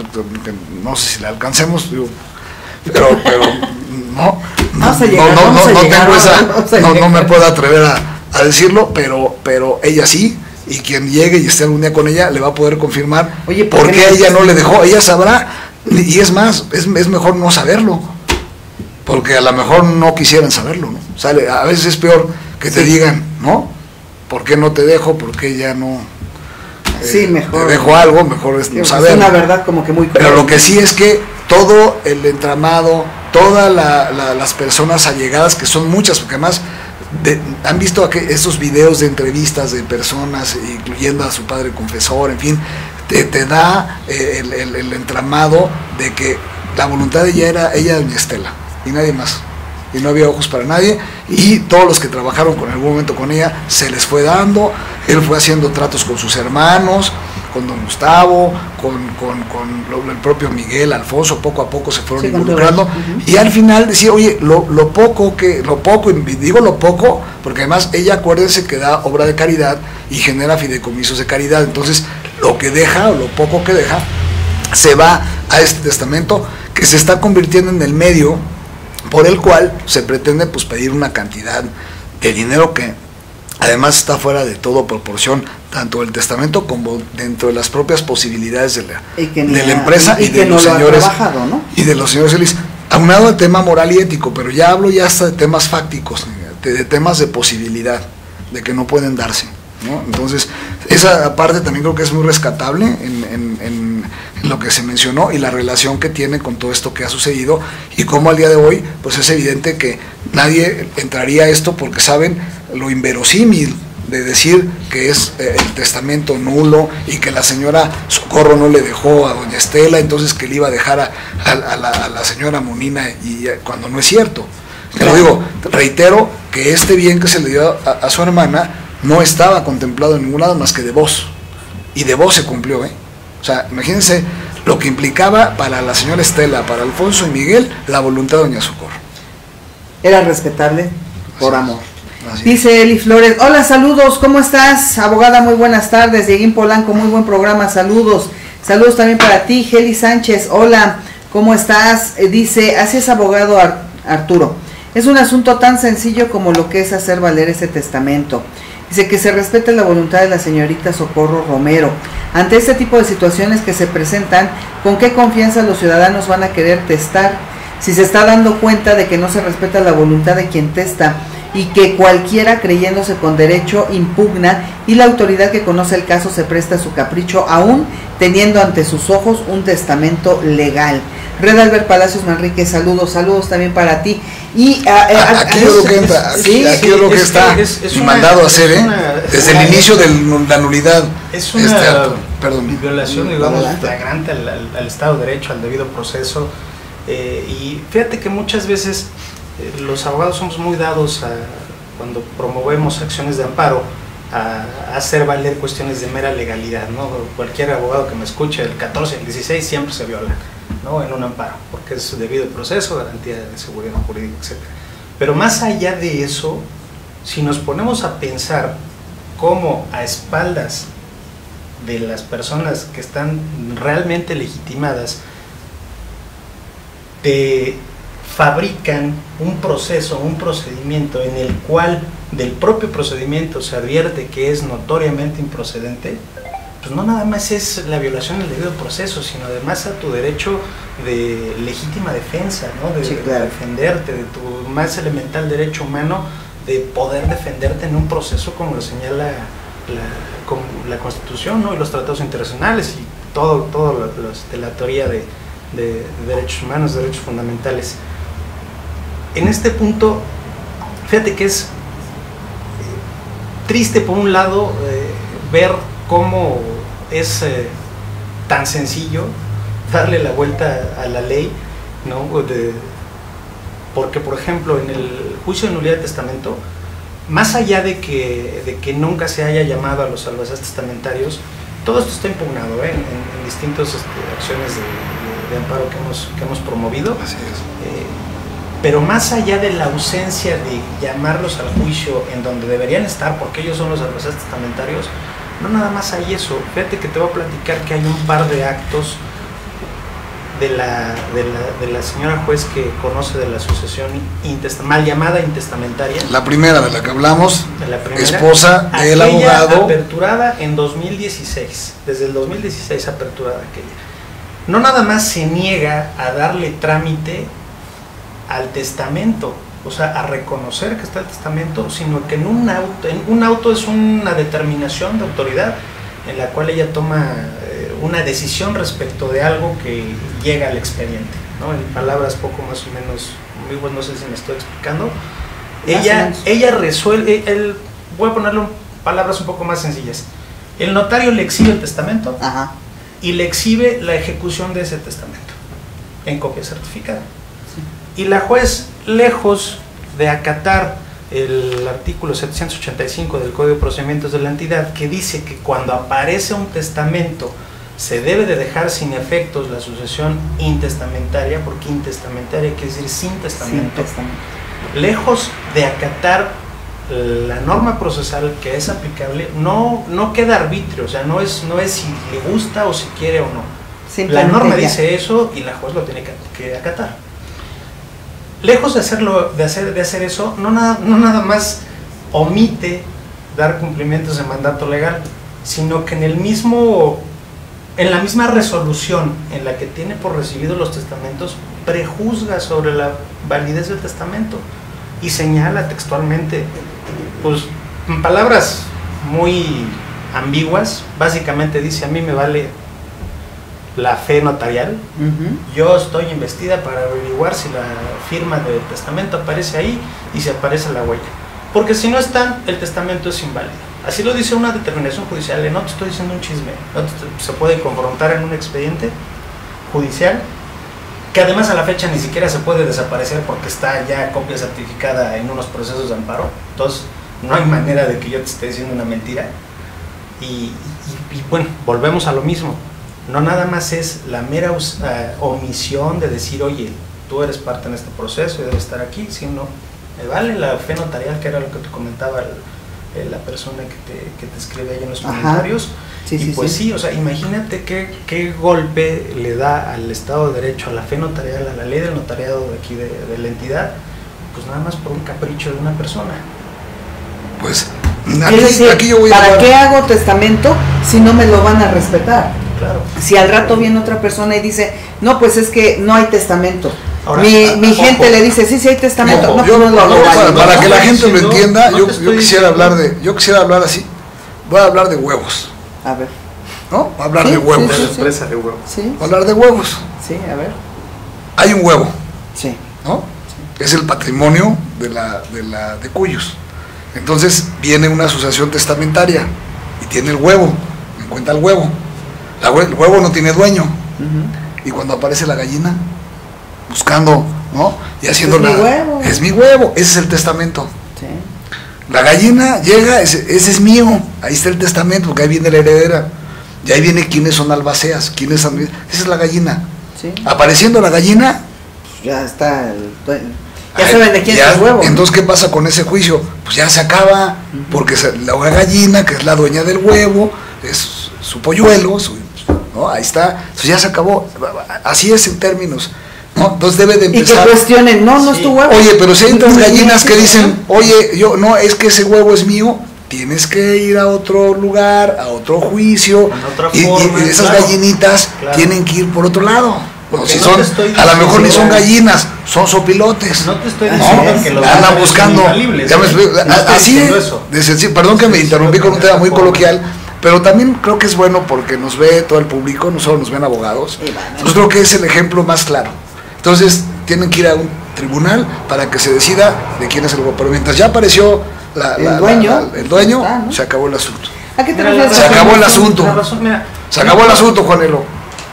no sé si la alcancemos, digo, pero, pero no, no, no, llegar, no, no, no llegar, tengo esa, no, no me puedo atrever a, a decirlo, pero, pero ella sí, y quien llegue y esté algún día con ella le va a poder confirmar. Oye, ¿por, ¿por qué ella no le dejó? Ella sabrá, y es más, es, es mejor no saberlo, porque a lo mejor no quisieran saberlo, ¿no? O sea, a veces es peor que te sí. digan, ¿no? ¿Por qué no te dejo? ¿Por qué ya no eh, sí, mejor, te dejo algo? Mejor es no es saberlo. Es una verdad como que muy Pero lo que sí es que todo el entramado, todas la, la, las personas allegadas, que son muchas, porque además de, han visto que esos videos de entrevistas de personas, incluyendo a su padre confesor, en fin, te, te da eh, el, el, el entramado de que la voluntad de ella era ella, doña Estela, y nadie más, y no había ojos para nadie, y todos los que trabajaron con en algún momento con ella se les fue dando. Él fue haciendo tratos con sus hermanos, con don Gustavo, con, con, con el propio Miguel, Alfonso, poco a poco se fueron sí, involucrando, uh-huh. y al final decía, oye, lo, lo poco que, lo poco, y digo lo poco, porque además ella, acuérdense que da obra de caridad y genera fideicomisos de caridad, entonces lo que deja, o lo poco que deja, se va a este testamento que se está convirtiendo en el medio por el cual se pretende pues pedir una cantidad de dinero que además está fuera de toda proporción, tanto del testamento como dentro de las propias posibilidades de la, de la empresa y, y de los señores ¿no? y de los señores Celis, aunado al tema moral y ético, pero ya hablo ya hasta de temas fácticos, de, de temas de posibilidad, de que no pueden darse, ¿no? Entonces, esa parte también creo que es muy rescatable en, en, en, en lo que se mencionó y la relación que tiene con todo esto que ha sucedido, y cómo al día de hoy, pues es evidente que nadie entraría a esto porque saben lo inverosímil de decir que es eh, el testamento nulo y que la señora Socorro no le dejó a doña Estela, entonces que le iba a dejar a, a, a, la, a la señora Monina, y cuando no es cierto. Pero digo, reitero que este bien que se le dio a, a su hermana no estaba contemplado en ningún lado más que de voz, y de voz se cumplió, ¿eh? O sea, imagínense lo que implicaba para la señora Estela, para Alfonso y Miguel, la voluntad de doña Socorro. Era respetable por Así amor. Así Dice Eli Flores, hola, saludos, ¿cómo estás? Abogada, muy buenas tardes. Dieguín Polanco, muy buen programa, saludos. Saludos también para ti, Geli Sánchez, hola, ¿cómo estás? Eh, dice, así es, abogado Ar- Arturo. Es un asunto tan sencillo como lo que es hacer valer ese testamento. Dice que se respete la voluntad de la señorita Socorro Romero. Ante este tipo de situaciones que se presentan, ¿con qué confianza los ciudadanos van a querer testar? Si se está dando cuenta de que no se respeta la voluntad de quien testa y que cualquiera creyéndose con derecho impugna y la autoridad que conoce el caso se presta a su capricho, aún teniendo ante sus ojos un testamento legal. Red Albert Palacios Manrique, saludos, saludos también para ti. Y a, a, a, aquí yo lo que entra, aquí, sí, aquí yo lo que es, está es, es y una, mandado a hacer, ¿eh? Una, desde una, el inicio de la nulidad. Es una este acto, perdón. violación, digamos, flagrante al, al, al Estado de Derecho, al debido proceso. Eh, y fíjate que muchas veces eh, los abogados somos muy dados a, cuando promovemos acciones de amparo, a, a hacer valer cuestiones de mera legalidad, ¿no? Cualquier abogado que me escuche, el catorce, el dieciséis siempre se viola, ¿no? En un amparo, porque es debido proceso, garantía de seguridad jurídica, etcétera. Pero más allá de eso, si nos ponemos a pensar cómo a espaldas de las personas que están realmente legitimadas te fabrican un proceso, un procedimiento en el cual del propio procedimiento se advierte que es notoriamente improcedente, pues no nada más es la violación del debido proceso, sino además a tu derecho de legítima defensa, ¿no? De, sí, claro. de defenderte, de tu más elemental derecho humano de poder defenderte en un proceso como lo señala la, como la Constitución, ¿no? Y los tratados internacionales y todo, todo lo, los, de la teoría de, de, de derechos humanos, de derechos fundamentales. En este punto, fíjate que es triste por un lado eh, ver cómo es eh, tan sencillo darle la vuelta a la ley, ¿no? De, porque por ejemplo en el juicio de nulidad de testamento, más allá de que, de que nunca se haya llamado a los albacea testamentarios, todo esto está impugnado, ¿eh? en, en, en distintas este, acciones de, de, de amparo que hemos, que hemos promovido. Así es. Eh, pero más allá de la ausencia de llamarlos al juicio en donde deberían estar, porque ellos son los albacea testamentarios, no nada más hay eso. Fíjate que te voy a platicar que hay un par de actos de la, de la, de la señora juez que conoce de la asociación mal llamada intestamentaria. La primera de la que hablamos, de la primera, esposa del abogado. Aperturada en dos mil dieciséis, desde el dos mil dieciséis aperturada aquella. No nada más se niega a darle trámite al testamento, o sea, a reconocer que está el testamento, sino que en un auto, en un auto es una determinación de autoridad en la cual ella toma eh, una decisión respecto de algo que llega al expediente, ¿no? En palabras poco más o menos ambiguas, no sé si me estoy explicando. Ella, ella resuelve, el, voy a ponerlo en palabras un poco más sencillas. El notario le exhibe el testamento. Ajá. Y le exhibe la ejecución de ese testamento en copia certificada. Sí. Y la juez, lejos de acatar el artículo setecientos ochenta y cinco del Código de Procedimientos de la entidad, que dice que cuando aparece un testamento se debe de dejar sin efectos la sucesión intestamentaria, porque intestamentaria quiere decir sin testamento, sin testamento. Lejos de acatar la norma procesal que es aplicable, no, no queda arbitrio, o sea, no es, no es si le gusta o si quiere o no. La norma ya dice eso y la juez lo tiene que, que acatar. Lejos de hacerlo, de hacer, de hacer eso, no nada, no nada más omite dar cumplimiento a ese mandato legal, sino que en el mismo, en la misma resolución en la que tiene por recibido los testamentos, prejuzga sobre la validez del testamento y señala textualmente, pues en palabras muy ambiguas, básicamente dice: a mí me vale la fe notarial, uh-huh. Yo estoy investida para averiguar si la firma del testamento aparece ahí y si aparece la huella, porque si no está, el testamento es inválido. Así lo dice una determinación judicial, no te estoy diciendo un chisme, no te, se puede confrontar en un expediente judicial, que además a la fecha ni siquiera se puede desaparecer porque está ya copia certificada en unos procesos de amparo, entonces no hay manera de que yo te esté diciendo una mentira. Y, y, y bueno, volvemos a lo mismo, no nada más es la mera uh, omisión de decir, oye, tú eres parte en este proceso y debes estar aquí, sino me vale la fe notarial, que era lo que te comentaba el, el, la persona que te, que te escribe ahí en los Ajá. comentarios. Sí, y sí, pues sí. sí, o sea, imagínate qué, qué golpe le da al Estado de Derecho, a la fe notarial, a la ley del notariado de aquí de, de la entidad, pues nada más por un capricho de una persona. Pues aquí, decir, aquí yo voy ¿para a qué hago testamento si no me lo van a respetar? Claro. Si al rato viene otra persona y dice, no, pues es que no hay testamento. Ahora, mi mi ojo, gente le dice, sí, sí hay testamento. Ojo, no, yo, no, no, no, para, no, para no, que la gente lo entienda, no yo, yo quisiera hablar de, yo quisiera hablar así, voy a hablar de huevos. A ver. ¿No? Voy a hablar ¿Sí? de huevos. Sí, sí, sí. Empresa de huevos. Sí. Voy a hablar de huevos. Sí, a ver. Hay un huevo. Sí. ¿No? Sí. Es el patrimonio de la, de la, de Cuyos. Entonces viene una asociación testamentaria y tiene el huevo, me cuenta el huevo. La hue el huevo no tiene dueño. Uh-huh. Y cuando aparece la gallina, buscando, ¿no? Y haciendo es la. Mi huevo. Es mi huevo, ese es el testamento. Sí. La gallina llega, ese, ese es mío, ahí está el testamento, porque ahí viene la heredera. Y ahí viene quiénes son albaceas, quiénes son. Esa es la gallina. Sí. Apareciendo la gallina. Pues ya está el. Ya saben de quién ya, es el huevo. Entonces, ¿qué pasa con ese juicio? Pues ya se acaba, porque la gallina, que es la dueña del huevo, es su polluelo, su, ¿no? Ahí está, entonces ya se acabó. Así es en términos, ¿no? Entonces debe de empezar. Y que cuestionen, no, no sí. es tu huevo. Oye, pero si hay otras gallinas que dicen, oye, yo, no, es que ese huevo es mío, tienes que ir a otro lugar, a otro juicio, otra y, forma, y esas claro, claro. tienen que ir por otro lado. Bueno, si no son, a lo mejor ni son gallinas, son sopilotes. No te estoy diciendo ¿no? que los andan buscando. Ya me, no así es, perdón que me interrumpí con un tema muy coloquial, pero también creo que es bueno porque nos ve todo el público, no solo nos ven abogados. Entonces creo que es el ejemplo más claro. Entonces tienen que ir a un tribunal para que se decida de quién es el huevo. Pero mientras ya apareció la, la, el dueño, la, la, el dueño está, ¿no? Se acabó el asunto. ¿A qué te mira, se acabó el asunto. Razón, mira, se acabó no, el asunto, Juanelo.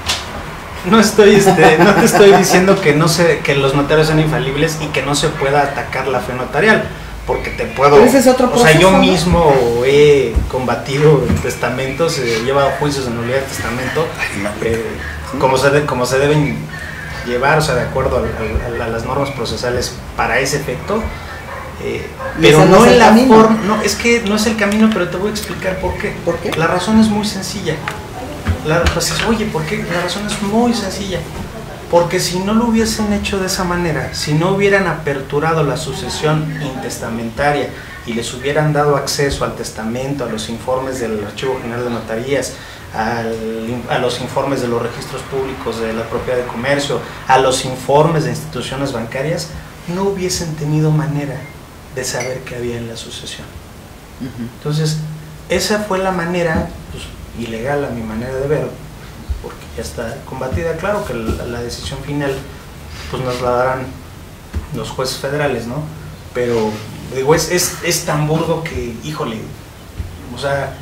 No estoy, este, no te estoy diciendo que no se, que los notarios sean infalibles y que no se pueda atacar la fe notarial, porque te puedo, pero ese es otro proceso, o sea, yo ¿no? mismo he combatido testamentos, he llevado juicios de nulidad de testamento, eh, como se de, como se deben llevar, o sea, de acuerdo a, a, a las normas procesales para ese efecto. Eh, pero no en la forma, no, es que no es el camino, pero te voy a explicar por qué. ¿Por qué? La razón es muy sencilla. La, pues, oye, ¿por qué? La razón es muy sencilla. Porque si no lo hubiesen hecho de esa manera, si no hubieran aperturado la sucesión intestamentaria y les hubieran dado acceso al testamento, a los informes del Archivo General de Notarías, al, a los informes de los registros públicos de la propiedad de comercio, a los informes de instituciones bancarias, no hubiesen tenido manera de saber qué había en la sucesión. Uh-huh. Entonces, esa fue la manera, pues, ilegal a mi manera de ver, porque ya está combatida. Claro que la, la decisión final pues nos la darán los jueces federales, ¿no? Pero digo, es, es, es tan burdo que, híjole, o sea,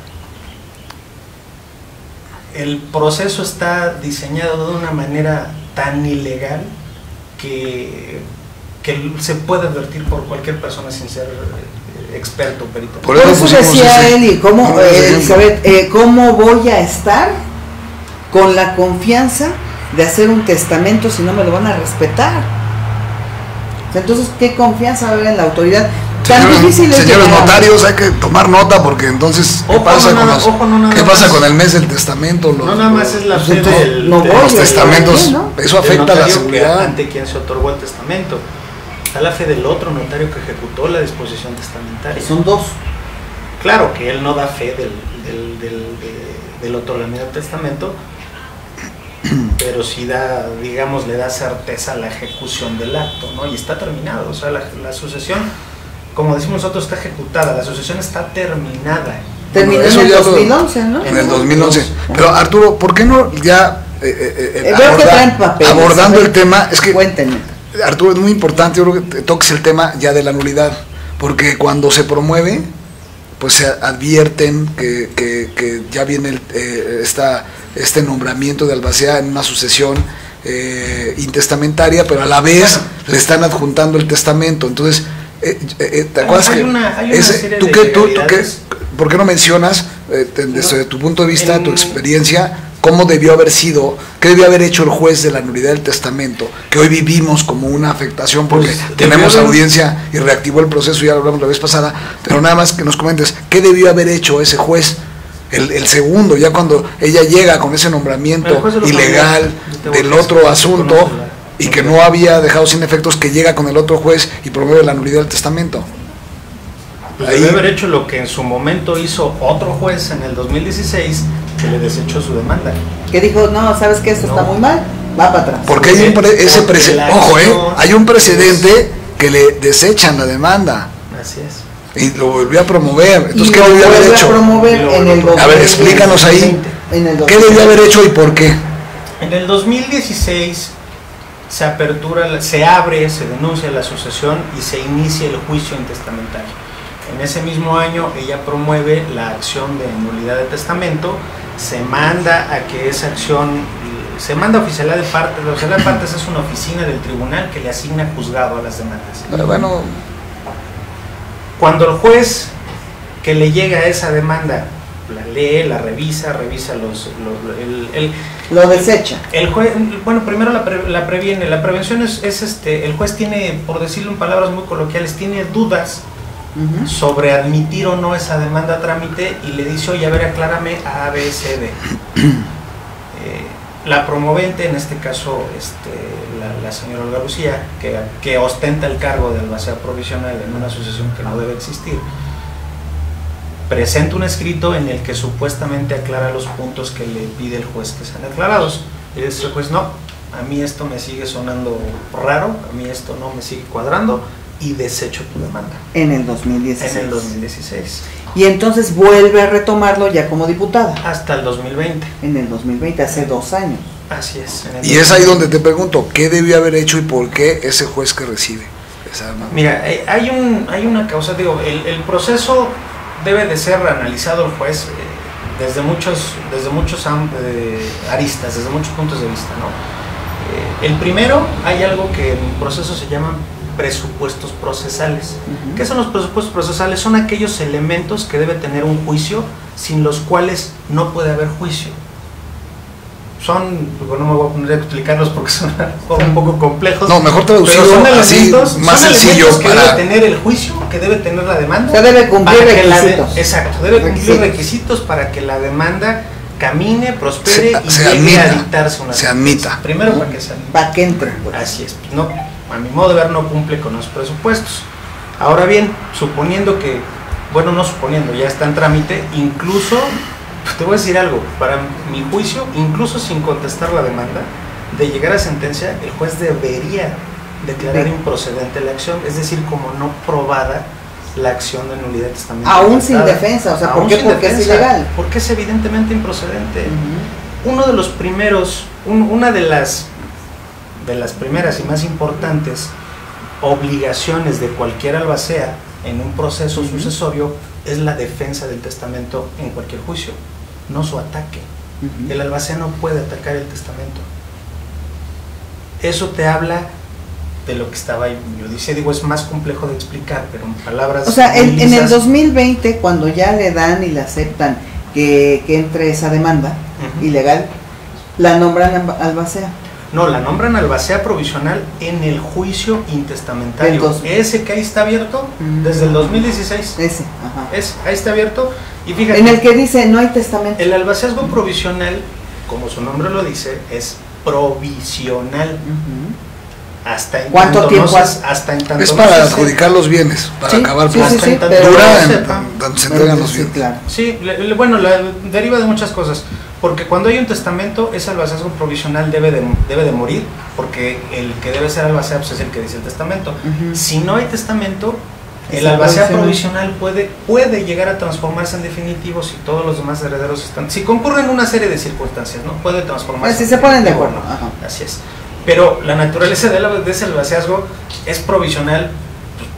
el proceso está diseñado de una manera tan ilegal que, que se puede advertir por cualquier persona sin ser experto, perito. Por eso, Por eso decía él, y cómo, eh, Elizabeth, eh, ¿cómo voy a estar con la confianza de hacer un testamento si no me lo van a respetar? Entonces, ¿qué confianza va a haber en la autoridad? Tan señores, difícil es señores llegar. notarios, hay que tomar nota porque entonces, ¿qué ojo, pasa, no, con, no, los, ojo, no, ¿qué pasa más. con el mes del testamento? Los, no nada más es la pues fe entonces, del, no de voy, los testamentos, aquí, ¿no? Eso afecta a la seguridad. Ante quien se otorgó el testamento. Está la fe del otro notario que ejecutó la disposición testamentaria. Son dos. Claro que él no da fe del, del, del, de, del otorgamiento del testamento, pero sí da, digamos, le da certeza a la ejecución del acto, ¿no? Y está terminado, o sea, la, la sucesión, como decimos nosotros, está ejecutada, la sucesión está terminada. Terminó en el dos mil once, ¿no? En el dos mil once. Pero Arturo, ¿por qué no ya eh, eh, Veo aborda, que traen papeles, abordando el tema? Es que, cuéntenme. Arturo, es muy importante, yo creo que toques el tema ya de la nulidad, porque cuando se promueve, pues se advierten que, que, que ya viene el, eh, esta, este nombramiento de albacea en una sucesión eh, intestamentaria, pero a la vez le están adjuntando el testamento. Entonces, eh, eh, ¿te acuerdas hay que una, hay una ese, serie tú de qué, tú, tú qué, ¿por qué no mencionas, eh, desde no, tu punto de vista, en, tu experiencia, cómo debió haber sido, qué debió haber hecho el juez de la nulidad del testamento, que hoy vivimos como una afectación porque pues, tenemos haber... audiencia y reactivó el proceso, ya lo hablamos la vez pasada, pero nada más que nos comentes, ¿qué debió haber hecho ese juez? El, el segundo, ya cuando ella llega con ese nombramiento ilegal del otro asunto y que no había dejado sin efectos, que llega con el otro juez y promueve la nulidad del testamento. Pues debe haber hecho lo que en su momento hizo otro juez en el dos mil dieciséis, que le desechó su demanda. Que dijo, no, ¿sabes qué? Esto no. está muy mal, va para atrás. Porque hay un pre ese precedente, ojo, eh, hay un precedente que le desechan la demanda. Así es. Y lo volvió a promover. Entonces, ¿qué lo debió haber hecho? A, promover en el a ver, explícanos ahí. En el ¿Qué debió haber hecho y por qué? En el dos mil dieciséis se apertura, se abre, se denuncia la sucesión y se inicia el juicio intestamentario. En ese mismo año ella promueve la acción de nulidad de testamento, se manda a que esa acción, se manda a oficialidad de partes, la oficialidad de partes es una oficina del tribunal que le asigna juzgado a las demandas. Pero bueno, cuando el juez que le llega a esa demanda la lee, la revisa, revisa los, los el, el, lo desecha. El juez, bueno, primero la, pre, la previene, la prevención es, es este, el juez tiene, por decirlo en palabras muy coloquiales, tiene dudas Uh-huh. sobre admitir o no esa demanda a trámite y le dice, oye, a ver, aclárame A, B, C, D. eh, la promovente, en este caso este, la, la señora Olga Lucía, que, que ostenta el cargo de albacea provisional en una asociación que no debe existir, presenta un escrito en el que supuestamente aclara los puntos que le pide el juez que sean aclarados. Y dice el juez, no, a mí esto me sigue sonando raro, a mí esto no me sigue cuadrando, y desecho tu demanda. En el dos mil dieciséis. En el dos mil dieciséis. Y entonces vuelve a retomarlo ya como diputada. Hasta el dos mil veinte. En el dos mil veinte, hace dos años. Así es. Y es ahí donde te pregunto, ¿qué debió haber hecho y por qué ese juez que recibe esa demanda? Mira, eh, hay, un, hay una causa, digo, el, el proceso debe de ser analizado el juez eh, desde muchos, desde muchos eh, aristas, desde muchos puntos de vista, ¿no? Eh, el primero, hay algo que en el proceso se llama presupuestos procesales. Uh-huh. ¿Qué son los presupuestos procesales? Son aquellos elementos que debe tener un juicio sin los cuales no puede haber juicio. Son, bueno, no me voy a poner a explicarlos porque son un poco complejos. No, mejor traducido son elementos, así, más son sencillo elementos que para... debe tener el juicio, que debe tener la demanda. Se debe cumplir requisitos. De, exacto, debe cumplir requisitos. requisitos para que la demanda camine, prospere se, y se llegue admita, a dictarse una se admita. Primero para que se admita. Para que entre. Pues. Así es. No, a mi modo de ver no cumple con los presupuestos. Ahora bien, suponiendo que, bueno, no suponiendo, ya está en trámite, incluso, te voy a decir algo, para mi juicio, incluso sin contestar la demanda, de llegar a sentencia, el juez debería declarar sí. improcedente la acción, es decir, como no probada la acción de nulidad de testamento. Aún sin defensa, o sea, ¿por qué? Porque defensa, es ilegal. Porque es evidentemente improcedente. Uh-huh. Uno de los primeros, un, una de las de las primeras y más importantes obligaciones de cualquier albacea en un proceso uh-huh. sucesorio es la defensa del testamento en cualquier juicio, no su ataque. Uh-huh. El albacea no puede atacar el testamento. Eso te habla de lo que estaba ahí. Yo dice, digo, es más complejo de explicar, pero en palabras. O sea, en, en el dos mil veinte, cuando ya le dan y le aceptan que, que entre esa demanda uh-huh. ilegal, la nombran albacea. No, la nombran albacea provisional en el juicio intestamentario. Ese que ahí está abierto uh-huh. desde el dos mil dieciséis. Ese, ajá. Ese, ahí está abierto. Y fíjate, en el que dice no hay testamento. El albaceazgo provisional, como su nombre lo dice, es provisional. Uh-huh. Hasta en ¿Cuánto tiempo? No se, hasta en tanto es para no adjudicar los bienes, para sí, acabar sí, por sí, sí, dura en, en, donde se entregan los bienes. Sí, claro. Sí, le, le, bueno, la, deriva de muchas cosas, porque cuando hay un testamento, ese albaceazgo provisional debe de, debe de morir, porque el que debe ser albacea pues, es el que dice el testamento. Uh-huh. Si no hay testamento, el albacea provisional puede, puede llegar a transformarse en definitivo si todos los demás herederos están, si concurren una serie de circunstancias, ¿no? Puede transformarse. Si se ponen de acuerdo. Ajá. Así es. Pero la naturaleza de ese albaceazgo es provisional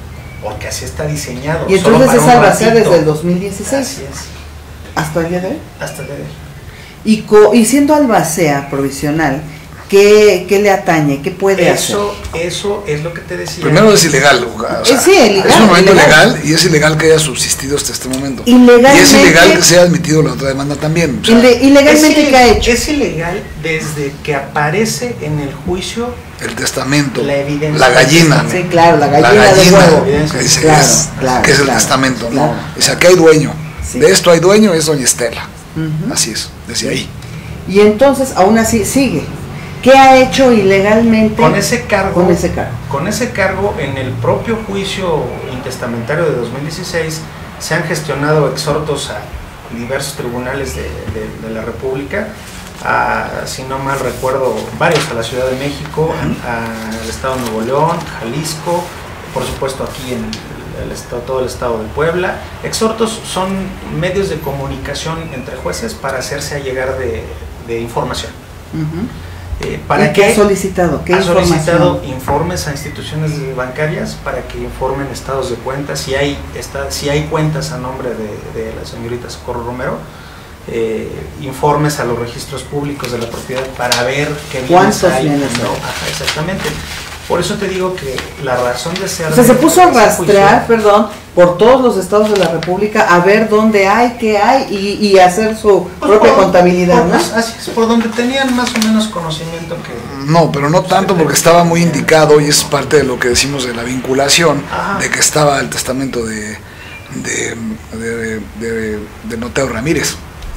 porque así está diseñado. Y entonces solo es para un albacea ratito. desde el dos mil dieciséis. Así es. ¿Hasta el día de hoy? Hasta el día de hoy. Y, co y siendo albacea provisional, ¿qué, qué le atañe? ¿Qué puede eso, hacer? Eso es lo que te decía. Primero es ilegal. O sea, sí, ilegal, es un momento ilegal. ilegal y es ilegal que haya subsistido hasta este momento. Ilegalmente, y es ilegal que se haya admitido la otra demanda también. O sea, ile ilegalmente, es, ¿qué ha hecho? Es ilegal desde que aparece en el juicio el testamento, la evidencia. la gallina. Sí, claro, la gallina, la gallina de huevo. que, dice, Claro, es, claro, que es el claro, testamento, claro. ¿no? O sea, que hay dueño. Sí. De esto hay dueño, es doña Estela. Uh-huh. Así es, desde ahí. Y entonces, aún así, sigue. ¿Qué ha hecho ilegalmente con ese cargo? Con ese cargo. Con ese cargo, en el propio juicio intestamentario de dos mil dieciséis, se han gestionado exhortos a diversos tribunales de, de, de la República, a, si no mal recuerdo, varios a la Ciudad de México, al Estado de Nuevo León, Jalisco, por supuesto aquí en el estado, todo el estado de Puebla. Exhortos son medios de comunicación entre jueces para hacerse llegar de, de información. Uh-huh. eh, ¿para ¿Qué ha solicitado? ¿Qué ha solicitado informes a instituciones bancarias para que informen estados de cuentas, si hay, está, si hay cuentas a nombre de, de la señorita Socorro Romero, eh, informes a los registros públicos de la propiedad para ver qué bienes hay. Bienes no, ajá, exactamente. Por eso te digo que la razón de ser... O sea, se puso a rastrear, perdón, por todos los estados de la República a ver dónde hay, qué hay y, y hacer su pues propia por, contabilidad, por, ¿no? Pues, así es, por donde tenían más o menos conocimiento que... No, pero no tanto porque estaba muy indicado y es parte de lo que decimos de la vinculación, ajá, de que estaba el testamento de, de, de, de, de Noteo Ramírez.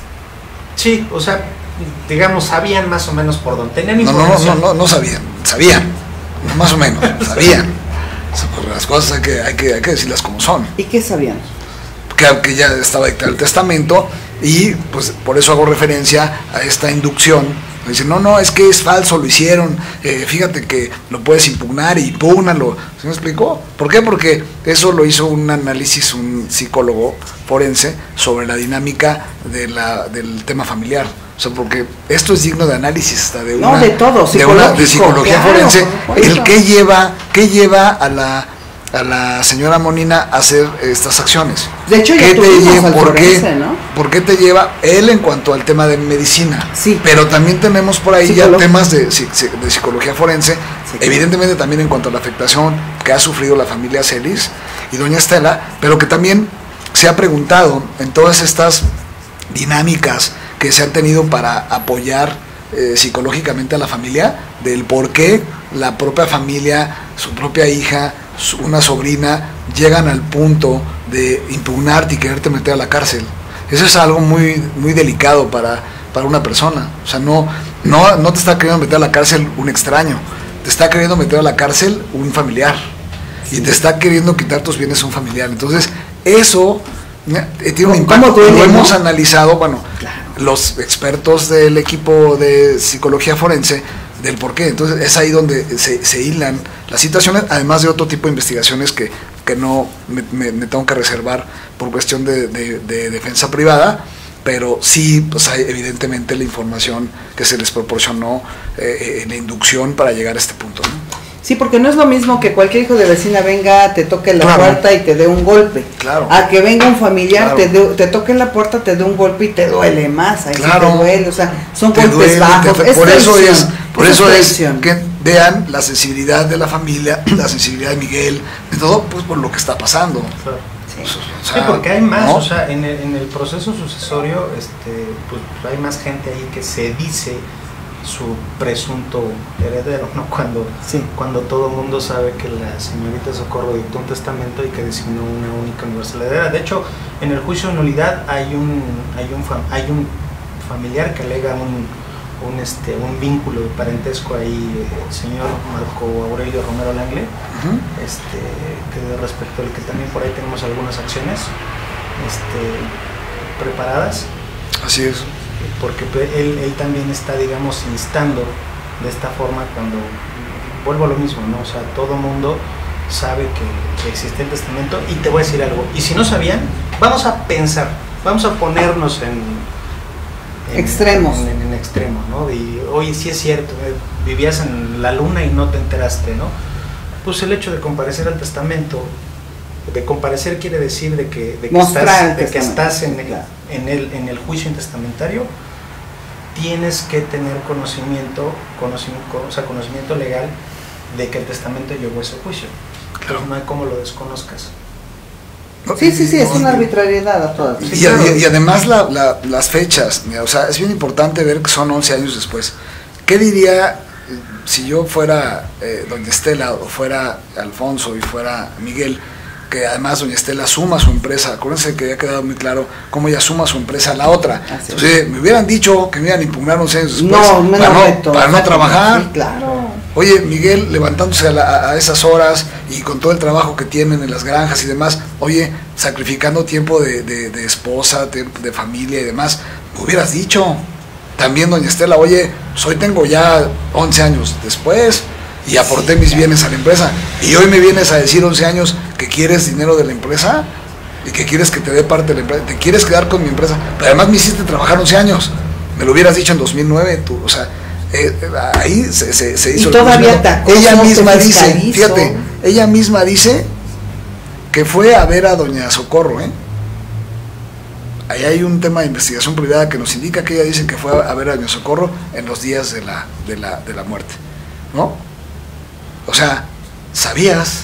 Sí, o sea, digamos, sabían más o menos por dónde tenían no, información. No, no, no, no sabían, sabían. Más o menos, sabían. Las cosas hay que, hay, que, hay que decirlas como son. ¿Y qué sabían? Que, que ya estaba dictado el testamento y pues por eso hago referencia a esta inducción. Dicen, no, no, es que es falso, lo hicieron, eh, fíjate que lo puedes impugnar y impúgnalo. ¿Se me explicó? ¿Por qué? Porque eso lo hizo un análisis, un psicólogo forense sobre la dinámica de la, del tema familiar. O sea, porque esto es digno de análisis hasta de una, no, de todo, de, una, de psicología claro, forense. El que lleva, que lleva a la a la señora Monina a hacer estas acciones. De hecho, ya ¿Qué te lleva, ¿por, forense, qué, ¿no? ¿Por qué te lleva él en cuanto al tema de medicina? Sí. Pero también tenemos por ahí ya temas de, de psicología forense, sí, evidentemente claro, también en cuanto a la afectación que ha sufrido la familia Celis y doña Estela, pero que también se ha preguntado en todas estas dinámicas que se han tenido para apoyar eh, psicológicamente a la familia, del por qué la propia familia, su propia hija, su, una sobrina, llegan al punto de impugnarte y quererte meter a la cárcel. Eso es algo muy, muy delicado para, para una persona. O sea, no, no, no te está queriendo meter a la cárcel un extraño, te está queriendo meter a la cárcel un familiar, sí, y te está queriendo quitar tus bienes a un familiar. Entonces, eso tiene un impacto. Lo hemos analizado, bueno, claro, los expertos del equipo de psicología forense, del por qué. Entonces es ahí donde se, se hilan las situaciones, además de otro tipo de investigaciones que, que no me, me, me tengo que reservar por cuestión de, de, de defensa privada, pero sí, pues hay evidentemente la información que se les proporcionó eh, en la inducción para llegar a este punto, ¿no? Sí, porque no es lo mismo que cualquier hijo de vecina venga, te toque la claro, puerta y te dé un golpe. Claro. A que venga un familiar, claro, te, de, te toque en la puerta, te dé un golpe y te duele más. Ahí claro, sí te duele, o sea, son te golpes duele, bajos. Te, es por eso traición, es, por eso es, es que vean la sensibilidad de la familia, la sensibilidad de Miguel, de todo, pues por lo que está pasando. Claro. Sí. O sea, sí, porque hay más, ¿no? O sea, en el, en el proceso sucesorio, este, pues hay más gente ahí que se dice su presunto heredero, ¿no? Cuando, sí, cuando todo el mundo sabe que la señorita Socorro dictó un testamento y que designó una única universal heredera. De hecho, en el juicio de nulidad hay un hay un fam, hay un familiar que alega un un este un vínculo de parentesco ahí, el señor Marco Aurelio Romero Langle, uh-huh, este que respecto al que también por ahí tenemos algunas acciones este preparadas. Así es. Porque él, él también está, digamos, instando de esta forma cuando, vuelvo a lo mismo, ¿no? O sea, todo mundo sabe que, que existe el testamento y te voy a decir algo, y si no sabían, vamos a pensar, vamos a ponernos en, en extremos, en, en, en extremo, ¿no? Y oye, sí es cierto, eh, vivías en la luna y no te enteraste, ¿no? Pues el hecho de comparecer al testamento de comparecer quiere decir de que, de que Mostrar estás, de que estás en, el, claro. en, el, en el juicio intestamentario, tienes que tener conocimiento, conocimiento, o sea, conocimiento legal de que el testamento llevó ese juicio. Claro. Entonces no hay cómo lo desconozcas. Sí, sí, sí, es una arbitrariedad a todas. Y, y, y además la, la, las fechas, o sea, es bien importante ver que son once años después. ¿Qué diría si yo fuera eh, doña Estela o fuera Alfonso y fuera Miguel, que además doña Estela suma su empresa? Acuérdense que ya ha quedado muy claro cómo ella suma su empresa a la otra. Así Entonces, es. me hubieran dicho que me iban a impugnar once años después no, para, no, reto, para no trabajar. Sí, claro. Oye, Miguel, levantándose a, la, a esas horas y con todo el trabajo que tienen en las granjas y demás, oye, sacrificando tiempo de, de, de esposa, de, de familia y demás, me hubieras dicho. También doña Estela, oye, pues hoy tengo ya once años después y aporté sí, mis bienes a la empresa, y hoy me vienes a decir once años que quieres dinero de la empresa y que quieres que te dé parte de la empresa, te quieres quedar con mi empresa, pero además me hiciste trabajar once años, me lo hubieras dicho en dos mil nueve, tú, o sea, eh, ahí se, se, se hizo. Y todavía te acusó, ella misma te dice, fíjate, ella misma dice que fue a ver a doña Socorro, ¿eh? Ahí hay un tema de investigación privada que nos indica que ella dice que fue a ver a doña Socorro en los días de la, de la, de la muerte, ¿no? O sea, sabías,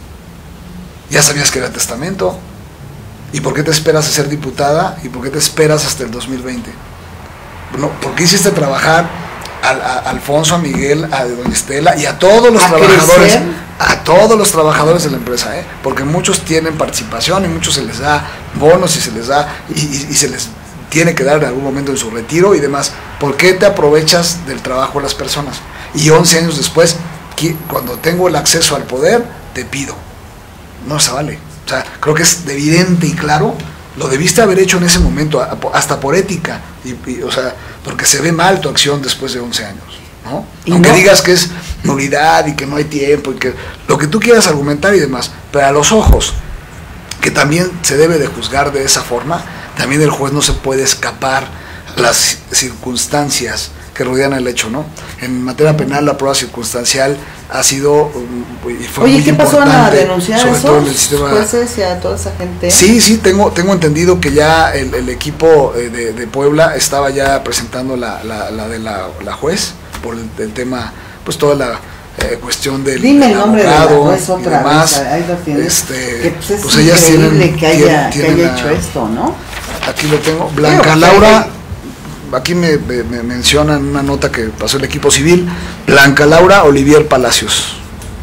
ya sabías que era testamento, ¿y por qué te esperas a ser diputada? ¿Y por qué te esperas hasta el dos mil veinte? Bueno, ¿por qué hiciste trabajar a, a, a Alfonso, a Miguel, a doña Estela y a todos los ¿A trabajadores? crecer? A todos los trabajadores de la empresa, ¿eh? Porque muchos tienen participación y muchos se les da bonos y se les da y, y, y se les tiene que dar en algún momento en su retiro y demás. ¿Por qué te aprovechas del trabajo de las personas? Y once años después, cuando tengo el acceso al poder, te pido. No se vale. O sea, creo que es evidente y claro, lo debiste haber hecho en ese momento, hasta por ética, y, y, o sea, porque se ve mal tu acción después de once años, ¿no? Aunque no digas que es nulidad y que no hay tiempo y que lo que tú quieras argumentar y demás, pero a los ojos, que también se debe de juzgar de esa forma, también el juez no se puede escapar las circunstancias que rodean el hecho, ¿no? En materia penal la prueba circunstancial ha sido y fue Oye, muy ¿qué pasó? ¿Van a denunciar sobre a todo en el esos sistema jueces y a toda esa gente? Sí, sí, tengo tengo entendido que ya el, el equipo de, de Puebla estaba ya presentando la, la, la de la, la juez por el, el tema, pues toda la eh, cuestión del, Dime del el nombre abogado de la juez otra y demás. vez, ahí lo tienes. Este, que pues es pues ellas increíble tienen, que haya, tienen, que haya tienen hecho a, esto, ¿no? Aquí lo tengo, Blanca Pero, Laura. Aquí me, me, me mencionan una nota que pasó el equipo civil, Blanca Laura Olivier Palacios.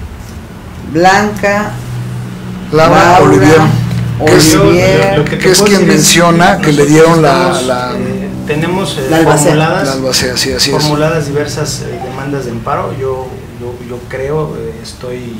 Blanca Laura, Laura Olivier, que es, Olivier, lo que, que es quien menciona que, que le dieron estamos, la... la eh, tenemos eh, la formuladas, la albacea, sí, así formuladas diversas eh, demandas de amparo. Yo, yo, yo creo, eh, estoy,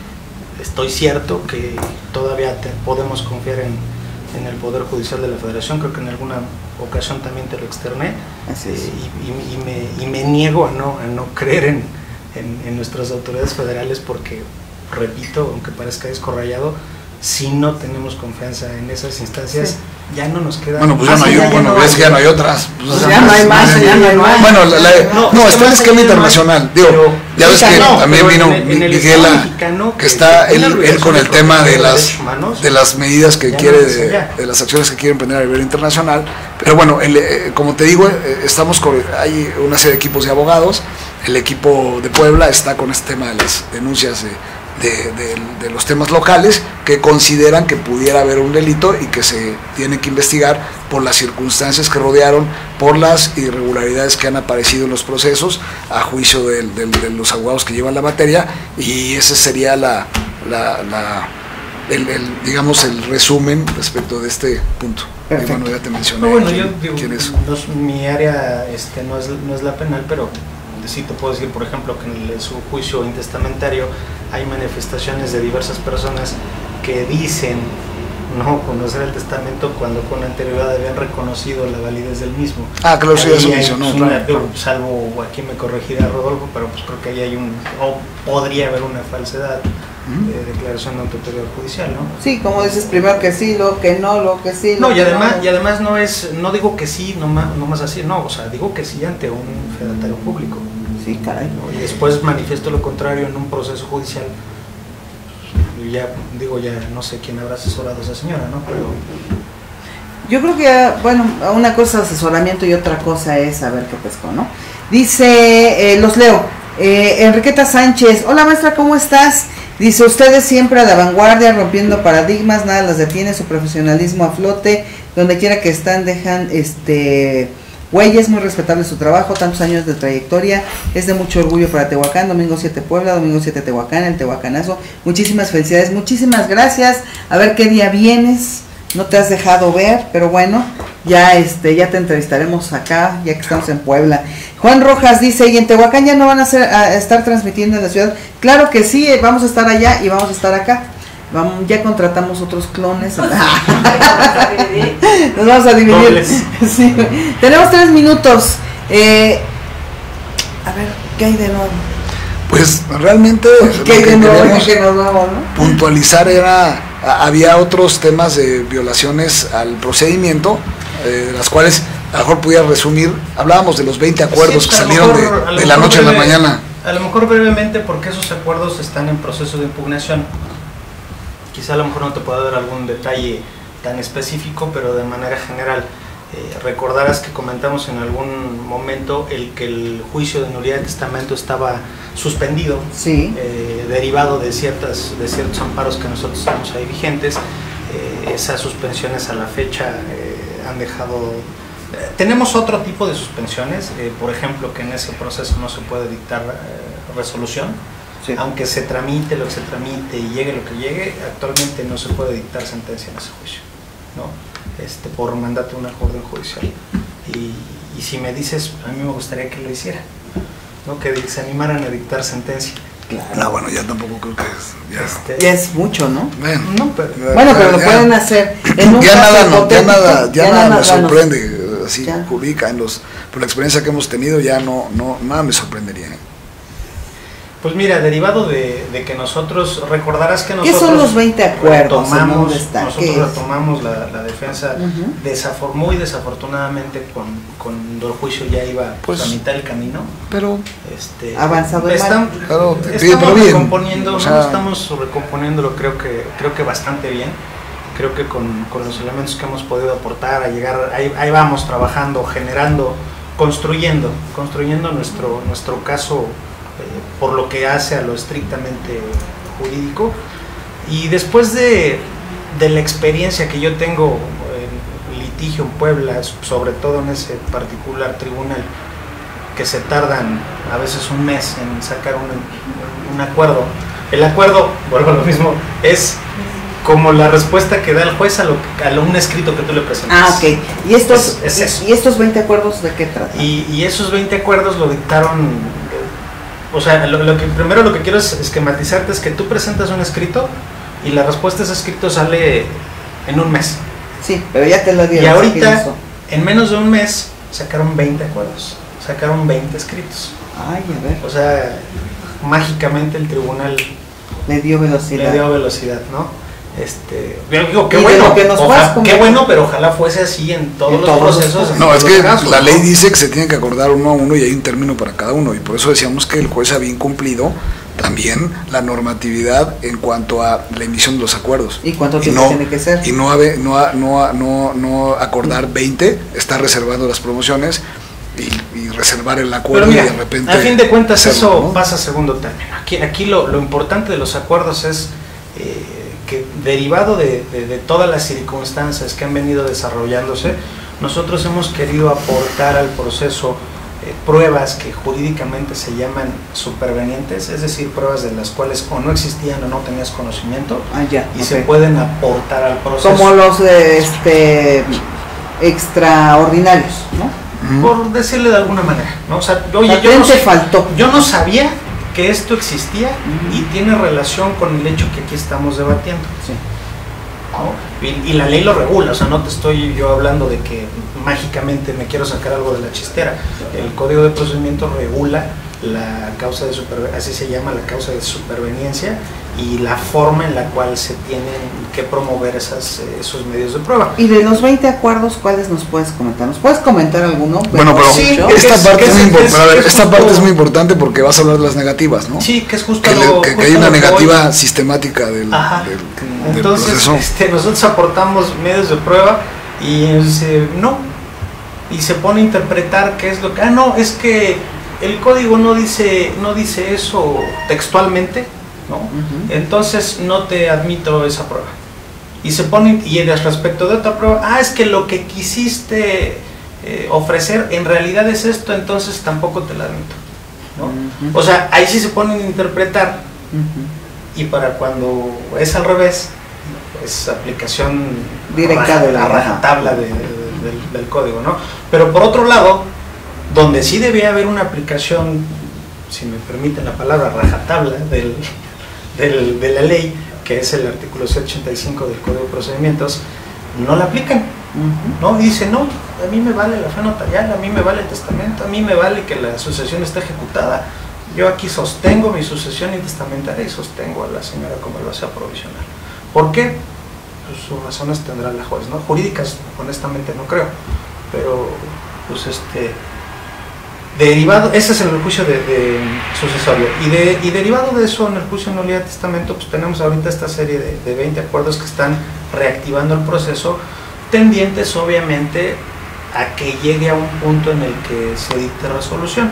estoy cierto que todavía te, podemos confiar en, en el Poder Judicial de la Federación. Creo que en alguna ocasión también te lo externé. Así es. eh, y, y, y, me, y me niego a no, a no creer en, en, en nuestras autoridades federales porque, repito, aunque parezca descorrallado, si no tenemos confianza en esas instancias, sí, ya no nos queda. Bueno, pues ya no hay, ya bueno, no ves que ya no hay otras. Pues, pues ya no hay más, ya no hay más. Bueno, la, la, no, no, está el esquema internacional. Digo, pero, ya ves que no, también vino en el, en Miguela, que, que está él, él con el tema de las humanos, de las medidas que quiere, no de, de las acciones que quiere emprender a nivel internacional. Pero bueno, el, eh, como te digo, eh, estamos con, hay una serie de equipos de abogados. El equipo de Puebla está con este tema de las denuncias de De, de, de los temas locales que consideran que pudiera haber un delito y que se tiene que investigar por las circunstancias que rodearon, por las irregularidades que han aparecido en los procesos a juicio de, de, de los abogados que llevan la materia, y ese sería la, la, la el, el, digamos el resumen respecto de este punto. Y bueno, ya te mencioné no, bueno, quién, yo, digo, quién es. No, mi área este, no, es, no es la penal, pero sí te puedo decir, por ejemplo, que en el, su juicio intestamentario hay manifestaciones de diversas personas que dicen no conocer el testamento cuando con anterioridad habían reconocido la validez del mismo. Ah, claro, sí, eso mencionó. Pues una, claro. Salvo aquí me corregirá Rodolfo, pero pues creo que ahí hay un, o podría haber una falsedad uh-huh. de declaración de autoridad judicial, ¿no? Sí, como dices, primero que sí, luego que no, luego que sí. No, y además, no. y además no es, no digo que sí, no más, no más así, no, o sea, digo que sí ante un fedatario público. Sí, caray. ¿no? Y después manifiesto lo contrario en un proceso judicial. ya digo, ya no sé quién habrá asesorado a esa señora, ¿no? Pero yo creo que, bueno, una cosa es asesoramiento y otra cosa es saber qué pescó, ¿no? Dice, eh, los leo, eh, Enriqueta Sánchez, hola maestra, ¿cómo estás? Dice, ustedes siempre a la vanguardia, rompiendo paradigmas, nada las detiene, su profesionalismo a flote, donde quiera que están dejan, este, huellas, muy respetable su trabajo, tantos años de trayectoria, es de mucho orgullo para Tehuacán, Domingo siete Puebla, Domingo siete Tehuacán, el Tehuacanazo, muchísimas felicidades, muchísimas gracias, a ver qué día vienes, no te has dejado ver, pero bueno, ya este, ya te entrevistaremos acá, ya que estamos en Puebla. Juan Rojas dice, ¿y en Tehuacán ya no van a, hacer, a estar transmitiendo en la ciudad? Claro que sí, vamos a estar allá y vamos a estar acá. Vamos, ya contratamos otros clones. Nos vamos a dividir. Sí. Tenemos tres minutos. Eh, a ver, ¿qué hay de nuevo? Pues realmente ¿Qué hay de nuevo? Que nos vamos, ¿no? Puntualizar era, había otros temas de violaciones al procedimiento, eh, de las cuales a lo mejor pudiera resumir. Hablábamos de los veinte acuerdos sí, que salieron mejor, de, de la noche breve, a la mañana. A lo mejor brevemente, porque esos acuerdos están en proceso de impugnación. Quizá a lo mejor no te pueda dar algún detalle tan específico, pero de manera general. Eh, recordarás que comentamos en algún momento el que el juicio de nulidad de testamento estaba suspendido, sí. eh, derivado de, ciertas, de ciertos amparos que nosotros tenemos ahí vigentes. Eh, esas suspensiones a la fecha eh, han dejado... Eh, tenemos otro tipo de suspensiones, eh, por ejemplo, que en ese proceso no se puede dictar eh, resolución. Sí. Aunque se tramite lo que se tramite y llegue lo que llegue, actualmente no se puede dictar sentencia en ese juicio, ¿no? Este, por mandato de una orden judicial. Y, y si me dices, a mí me gustaría que lo hiciera, ¿no? Que se animaran a dictar sentencia. Claro. No, bueno, ya tampoco creo que es. Ya, este, ya es mucho, ¿no? Bueno, no, pero, bueno, pero ya, lo pueden hacer. En un ya, nada, no, ya nada, ya, ya nada, nada me sorprende. Nos, así ya. Publica en los, por la experiencia que hemos tenido, ya no, no, nada me sorprendería. ¿eh? Pues mira, derivado de, de que nosotros, recordarás que nosotros... ¿Qué son los veinte acuerdos? Retomamos, nosotros retomamos la, la defensa, uh-huh. desafor, muy desafortunadamente, con, cuando el juicio ya iba pues, a mitad del camino. Pero este, avanzado el estamos, claro, estamos recomponiendo, o sea, no estamos recomponiéndolo creo que, creo que bastante bien. Creo que con, con los elementos que hemos podido aportar, a llegar, ahí, ahí vamos trabajando, generando, construyendo, construyendo nuestro, nuestro caso... Eh, por lo que hace a lo estrictamente jurídico. Y después de, de la experiencia que yo tengo en litigio en Puebla, sobre todo en ese particular tribunal, que se tardan a veces un mes en sacar un, un acuerdo, el acuerdo, vuelvo a lo mismo, es como la respuesta que da el juez a, lo, a lo, un escrito que tú le presentas. Ah, ok. ¿Y estos, es, es ¿y estos veinte acuerdos de qué tratan? Y, y esos veinte acuerdos lo dictaron... O sea, lo, lo que, primero lo que quiero es esquematizarte es que tú presentas un escrito y la respuesta a ese escrito sale en un mes. Sí, pero ya te lo dieron. Y ahorita, en menos de un mes, sacaron veinte acuerdos, sacaron veinte escritos. Ay, a ver. O sea, mágicamente el tribunal le dio velocidad. Le dio velocidad, ¿no? Este, yo digo, qué bueno, que nos ojalá, qué bueno, pero ojalá fuese así en todos, en los todos procesos. Los, no, es que casos, la ley ¿no? dice que se tiene que acordar uno a uno y hay un término para cada uno, y por eso decíamos que el juez había incumplido también la normatividad en cuanto a la emisión de los acuerdos. ¿Y cuánto tiempo no, tiene que ser? Y no, ave, no, no, no, no acordar veinte, está reservando las promociones y, y reservar el acuerdo. Pero mira, y de repente a fin de cuentas hacerlo, eso ¿no? pasa a segundo término. Aquí, aquí lo, lo importante de los acuerdos es eh, que derivado de, de, de todas las circunstancias que han venido desarrollándose, nosotros hemos querido aportar al proceso eh, pruebas que jurídicamente se llaman supervenientes, es decir, pruebas de las cuales o no existían o no tenías conocimiento ah, ya, y okay. se pueden aportar al proceso. Como los eh, este, extraordinarios, ¿no? Por decirle de alguna manera, ¿no? O sea, oye, yo no, faltó. yo no sabía que esto existía uh-huh. y tiene relación con el hecho que aquí estamos debatiendo. Sí. ¿No? Y, y la ley lo regula, o sea, no te estoy yo hablando de que mágicamente me quiero sacar algo de la chistera. El Código de Procedimiento regula la causa de superveniencia, así se llama la causa de superveniencia, y la forma en la cual se tienen que promover esas, esos medios de prueba. Y de los veinte acuerdos, ¿cuáles nos puedes comentar? ¿Nos puedes comentar alguno? Bueno, pero sí, esta, es, parte, es, es, es, a ver, esta justo, parte es muy importante porque vas a hablar de las negativas, ¿no? Sí, que es justo que, lo, le, que, justo que hay una negativa hoy. sistemática del, del, del Entonces, proceso. Este, nosotros aportamos medios de prueba y dice, no, y se pone a interpretar qué es lo que, ah, no, es que el código no dice, no dice eso textualmente, ¿no? Uh-huh. Entonces no te admito esa prueba. Y se pone, y respecto de otra prueba, ah, es que lo que quisiste eh, ofrecer en realidad es esto, entonces tampoco te la admito, ¿no? Uh-huh. O sea, ahí sí se ponen a interpretar, uh-huh. y para cuando es al revés, es aplicación directa raja, de la rajatabla de, de, de, del, del código, ¿no? Pero por otro lado, donde sí debía haber una aplicación, si me permiten la palabra, rajatabla del, del, de la ley, que es el artículo ciento ochenta y cinco del Código de Procedimientos, no la aplican, uh-huh. ¿no? Dice, no, a mí me vale la fe notarial, a mí me vale el testamento, a mí me vale que la sucesión esté ejecutada. Yo aquí sostengo mi sucesión intestamentaria y sostengo a la señora como lo hace provisional. ¿Por qué? Pues sus razones tendrá la juez, ¿no? Jurídicas, honestamente, no creo, pero, pues, este... derivado, ese es el juicio de, de sucesorio, y, de, y derivado de eso, en el juicio de nulidad de testamento, pues tenemos ahorita esta serie de, de veinte acuerdos que están reactivando el proceso, tendientes obviamente a que llegue a un punto en el que se dicte resolución.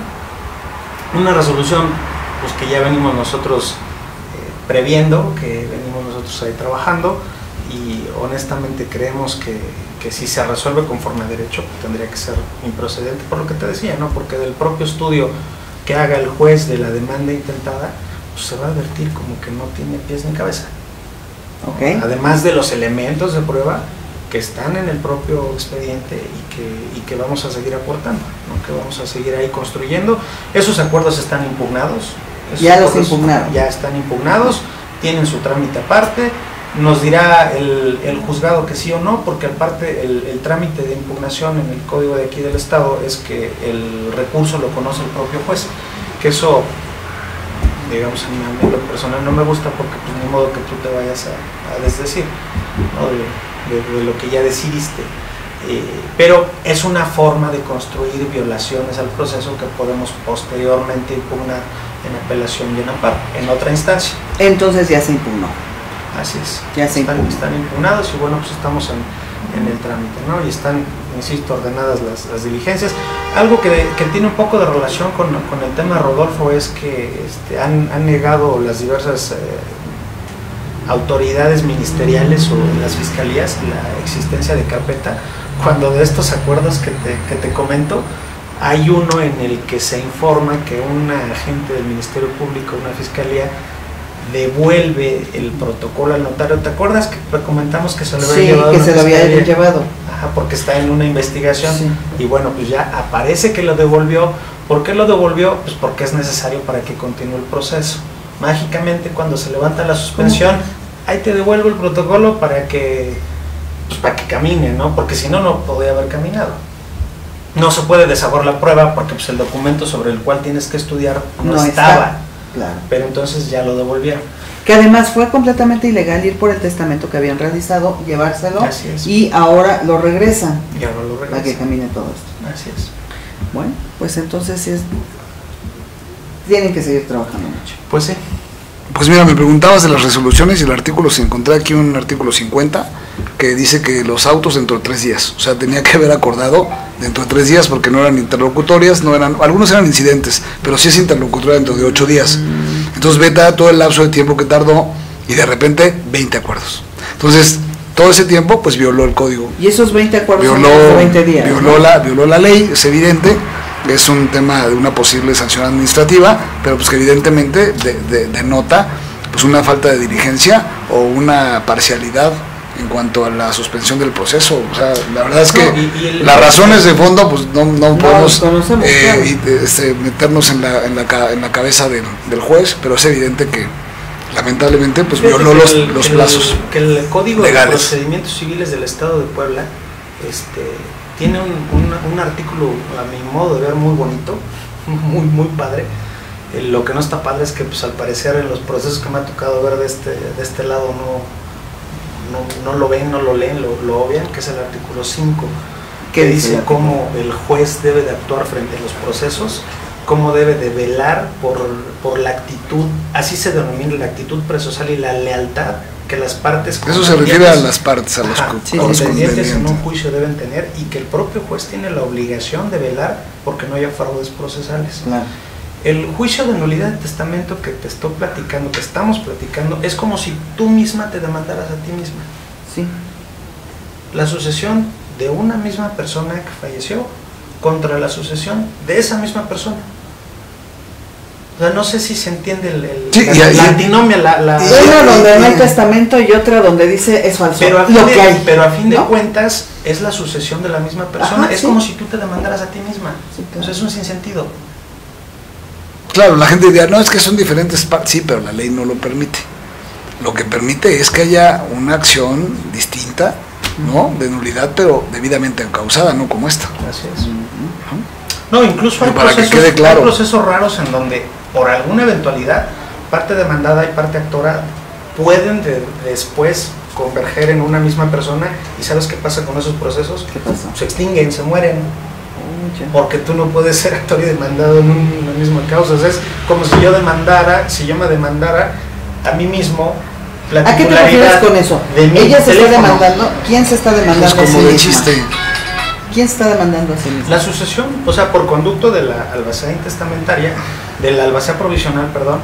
Una resolución pues que ya venimos nosotros eh, previendo, que venimos nosotros ahí trabajando, y honestamente creemos que, que si se resuelve conforme a derecho, pues tendría que ser improcedente, por lo que te decía, ¿no? Porque del propio estudio que haga el juez de la demanda intentada, pues se va a advertir como que no tiene pies ni cabeza. Okay. Además de los elementos de prueba que están en el propio expediente y que, y que vamos a seguir aportando, ¿no? Que vamos a seguir ahí construyendo. Esos acuerdos están impugnados. Esos ya los impugnaron. Ya están impugnados, tienen su trámite aparte. Nos dirá el, el juzgado que sí o no, porque aparte el, el trámite de impugnación en el código de aquí del estado es que el recurso lo conoce el propio juez, que eso, digamos, a mí, a mí lo personal no me gusta porque pues ni modo que tú te vayas a, a desdecir, ¿no? de, de, de lo que ya decidiste, eh, pero es una forma de construir violaciones al proceso que podemos posteriormente impugnar en apelación y en amparo, en otra instancia. Entonces ya se impugnó. Así es, ya se están, están impugnados y bueno, pues estamos en, en el trámite, ¿no? Y están, insisto, ordenadas las, las diligencias. Algo que, que tiene un poco de relación con, con el tema de Rodolfo es que este, han, han negado las diversas eh, autoridades ministeriales o las fiscalías la existencia de carpeta, cuando de estos acuerdos que te, que te comento, hay uno en el que se informa que un agente del Ministerio Público, una fiscalía, devuelve el protocolo al notario. ¿Te acuerdas que comentamos que se lo había sí, llevado? que se lo había llevado. Ajá, porque está en una investigación. Sí. Y bueno, pues ya aparece que lo devolvió. ¿Por qué lo devolvió? Pues porque es necesario para que continúe el proceso. Mágicamente, cuando se levanta la suspensión, ahí te devuelvo el protocolo para que, pues para que camine, ¿no? Porque si no, no podría haber caminado. No se puede desahogar la prueba porque pues el documento sobre el cual tienes que estudiar no, no estaba. Está. Claro. Pero entonces ya lo devolvieron. Que además fue completamente ilegal ir por el testamento que habían realizado, llevárselo, así es. Y ahora lo regresan. Y ahora lo regresan. Para que camine todo esto. Así es. Bueno, pues entonces es, tienen que seguir trabajando mucho. Pues sí. Pues mira, me preguntabas de las resoluciones y el artículo, se encontré aquí un artículo cincuenta que dice que los autos dentro de tres días, o sea, tenía que haber acordado dentro de tres días porque no eran interlocutorias, no eran, algunos eran incidentes, pero sí es interlocutoria dentro de ocho días. Entonces veta todo el lapso de tiempo que tardó y de repente veinte acuerdos. Entonces, todo ese tiempo pues violó el código. Y esos veinte acuerdos violó, son de veinte días. Violó, ¿no? la, violó la ley, es evidente. Es un tema de una posible sanción administrativa, pero pues que evidentemente de, de, denota pues una falta de diligencia o una parcialidad en cuanto a la suspensión del proceso. O sea, la verdad es que no, y, y el, las razones de fondo pues no, no, no podemos eh, claro. y, este, meternos en la, en la, en la cabeza del, del juez, pero es evidente que lamentablemente pues violó los, el, los el, plazos que el Código legales. de Procedimientos Civiles del Estado de Puebla este tiene un, un, un artículo, a mi modo de ver, muy bonito, muy muy padre, Eh, lo que no está padre es que pues al parecer en los procesos que me ha tocado ver de este, de este lado no, no, no lo ven, no lo leen, lo, lo obvian, que es el artículo cinco, que dice cómo el juez debe de actuar frente a los procesos, cómo debe de velar por, por la actitud, así se denomina la actitud procesal y la lealtad que las partes... Eso se refiere a las partes, a los, ajá, sí, a los contendientes en un juicio deben tener, y que el propio juez tiene la obligación de velar porque no haya fraudes procesales. Claro. El juicio de nulidad de testamento que te estoy platicando, que estamos platicando, es como si tú misma te demandaras a ti misma. Sí. La sucesión de una misma persona que falleció contra la sucesión de esa misma persona. O sea, no sé si se entiende el, el sí, la, y, la y, antinomia, la, la, una donde no hay testamento y otra donde dice es falso. Pero a fin, lo de, que hay, pero a fin de ¿no? cuentas es la sucesión de la misma persona. Ajá, es sí. como si tú te demandaras a ti misma. Sí, claro. O sea, es un sinsentido. Claro, la gente diría, no, es que son diferentes partes, sí, pero la ley no lo permite. Lo que permite es que haya una acción distinta, ¿no? De nulidad, pero debidamente encausada, no como esta. Así es. Uh-huh. No, incluso hay, para procesos, que quede claro. hay procesos raros en donde, por alguna eventualidad, parte demandada y parte actora pueden de, después converger en una misma persona. ¿Y sabes qué pasa con esos procesos? ¿Qué pasa? Se extinguen, se mueren. Porque tú no puedes ser actor y demandado en una misma causa. O sea, es como si yo demandara, si yo me demandara a mí mismo. La ¿A qué te refieres con eso? Ella se está demandando. ¿Quién se está demandando? Es como de chiste. ¿Quién se está demandando a sí mismo? La sucesión, o sea, por conducto de la albacea intestamentaria, de la albacea provisional, perdón.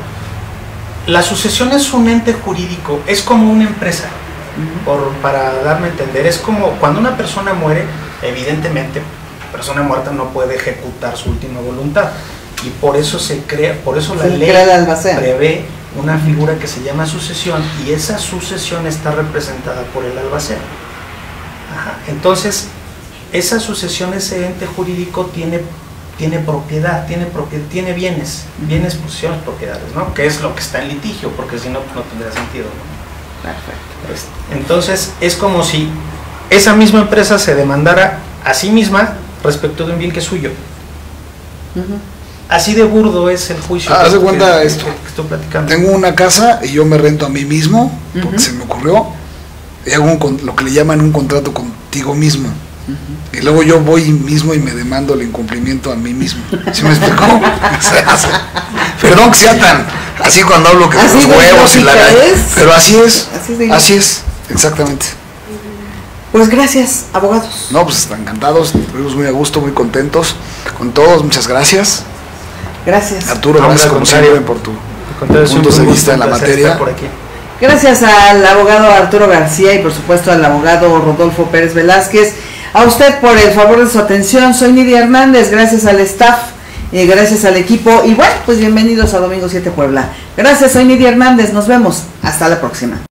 La sucesión es un ente jurídico, es como una empresa. Uh-huh. Por, para darme a entender, es como cuando una persona muere, evidentemente. Persona muerta no puede ejecutar su última voluntad, y por eso se crea, por eso la se ley la prevé una figura que se llama sucesión, y esa sucesión está representada por el albacea. Ajá. Entonces esa sucesión, ese ente jurídico tiene, tiene propiedad, tiene propiedad, tiene bienes, bienes, posesiones, propiedades, ¿no? Que es lo que está en litigio, porque si no, no tendría sentido, ¿no? Perfecto. Entonces es como si esa misma empresa se demandara a sí misma respecto de un bien que es suyo. Uh-huh. Así de burdo es el juicio. Ah, haz de cuenta esto. Que, que estoy platicando. Tengo una casa y yo me rento a mí mismo, porque uh-huh. se me ocurrió, y hago un, lo que le llaman un contrato contigo mismo. Uh-huh. Y luego yo voy mismo y me demando el incumplimiento a mí mismo. ¿Sí me explicó? O sea, perdón que sea tan así cuando hablo que de los huevos y la es, pero así es. Así, así es, exactamente. Pues gracias, abogados. No, pues están encantados, estuvimos muy a gusto, muy contentos con todos, muchas gracias. Gracias. Arturo, no, gracias como siempre por tu punto de vista en la materia. Por aquí. Gracias al abogado Arturo García y por supuesto al abogado Rodolfo Pérez Velázquez. A usted por el favor de su atención. Soy Nidia Hernández, gracias al staff, eh, gracias al equipo y bueno, pues bienvenidos a Domingo siete Puebla. Gracias, soy Nidia Hernández, nos vemos, hasta la próxima.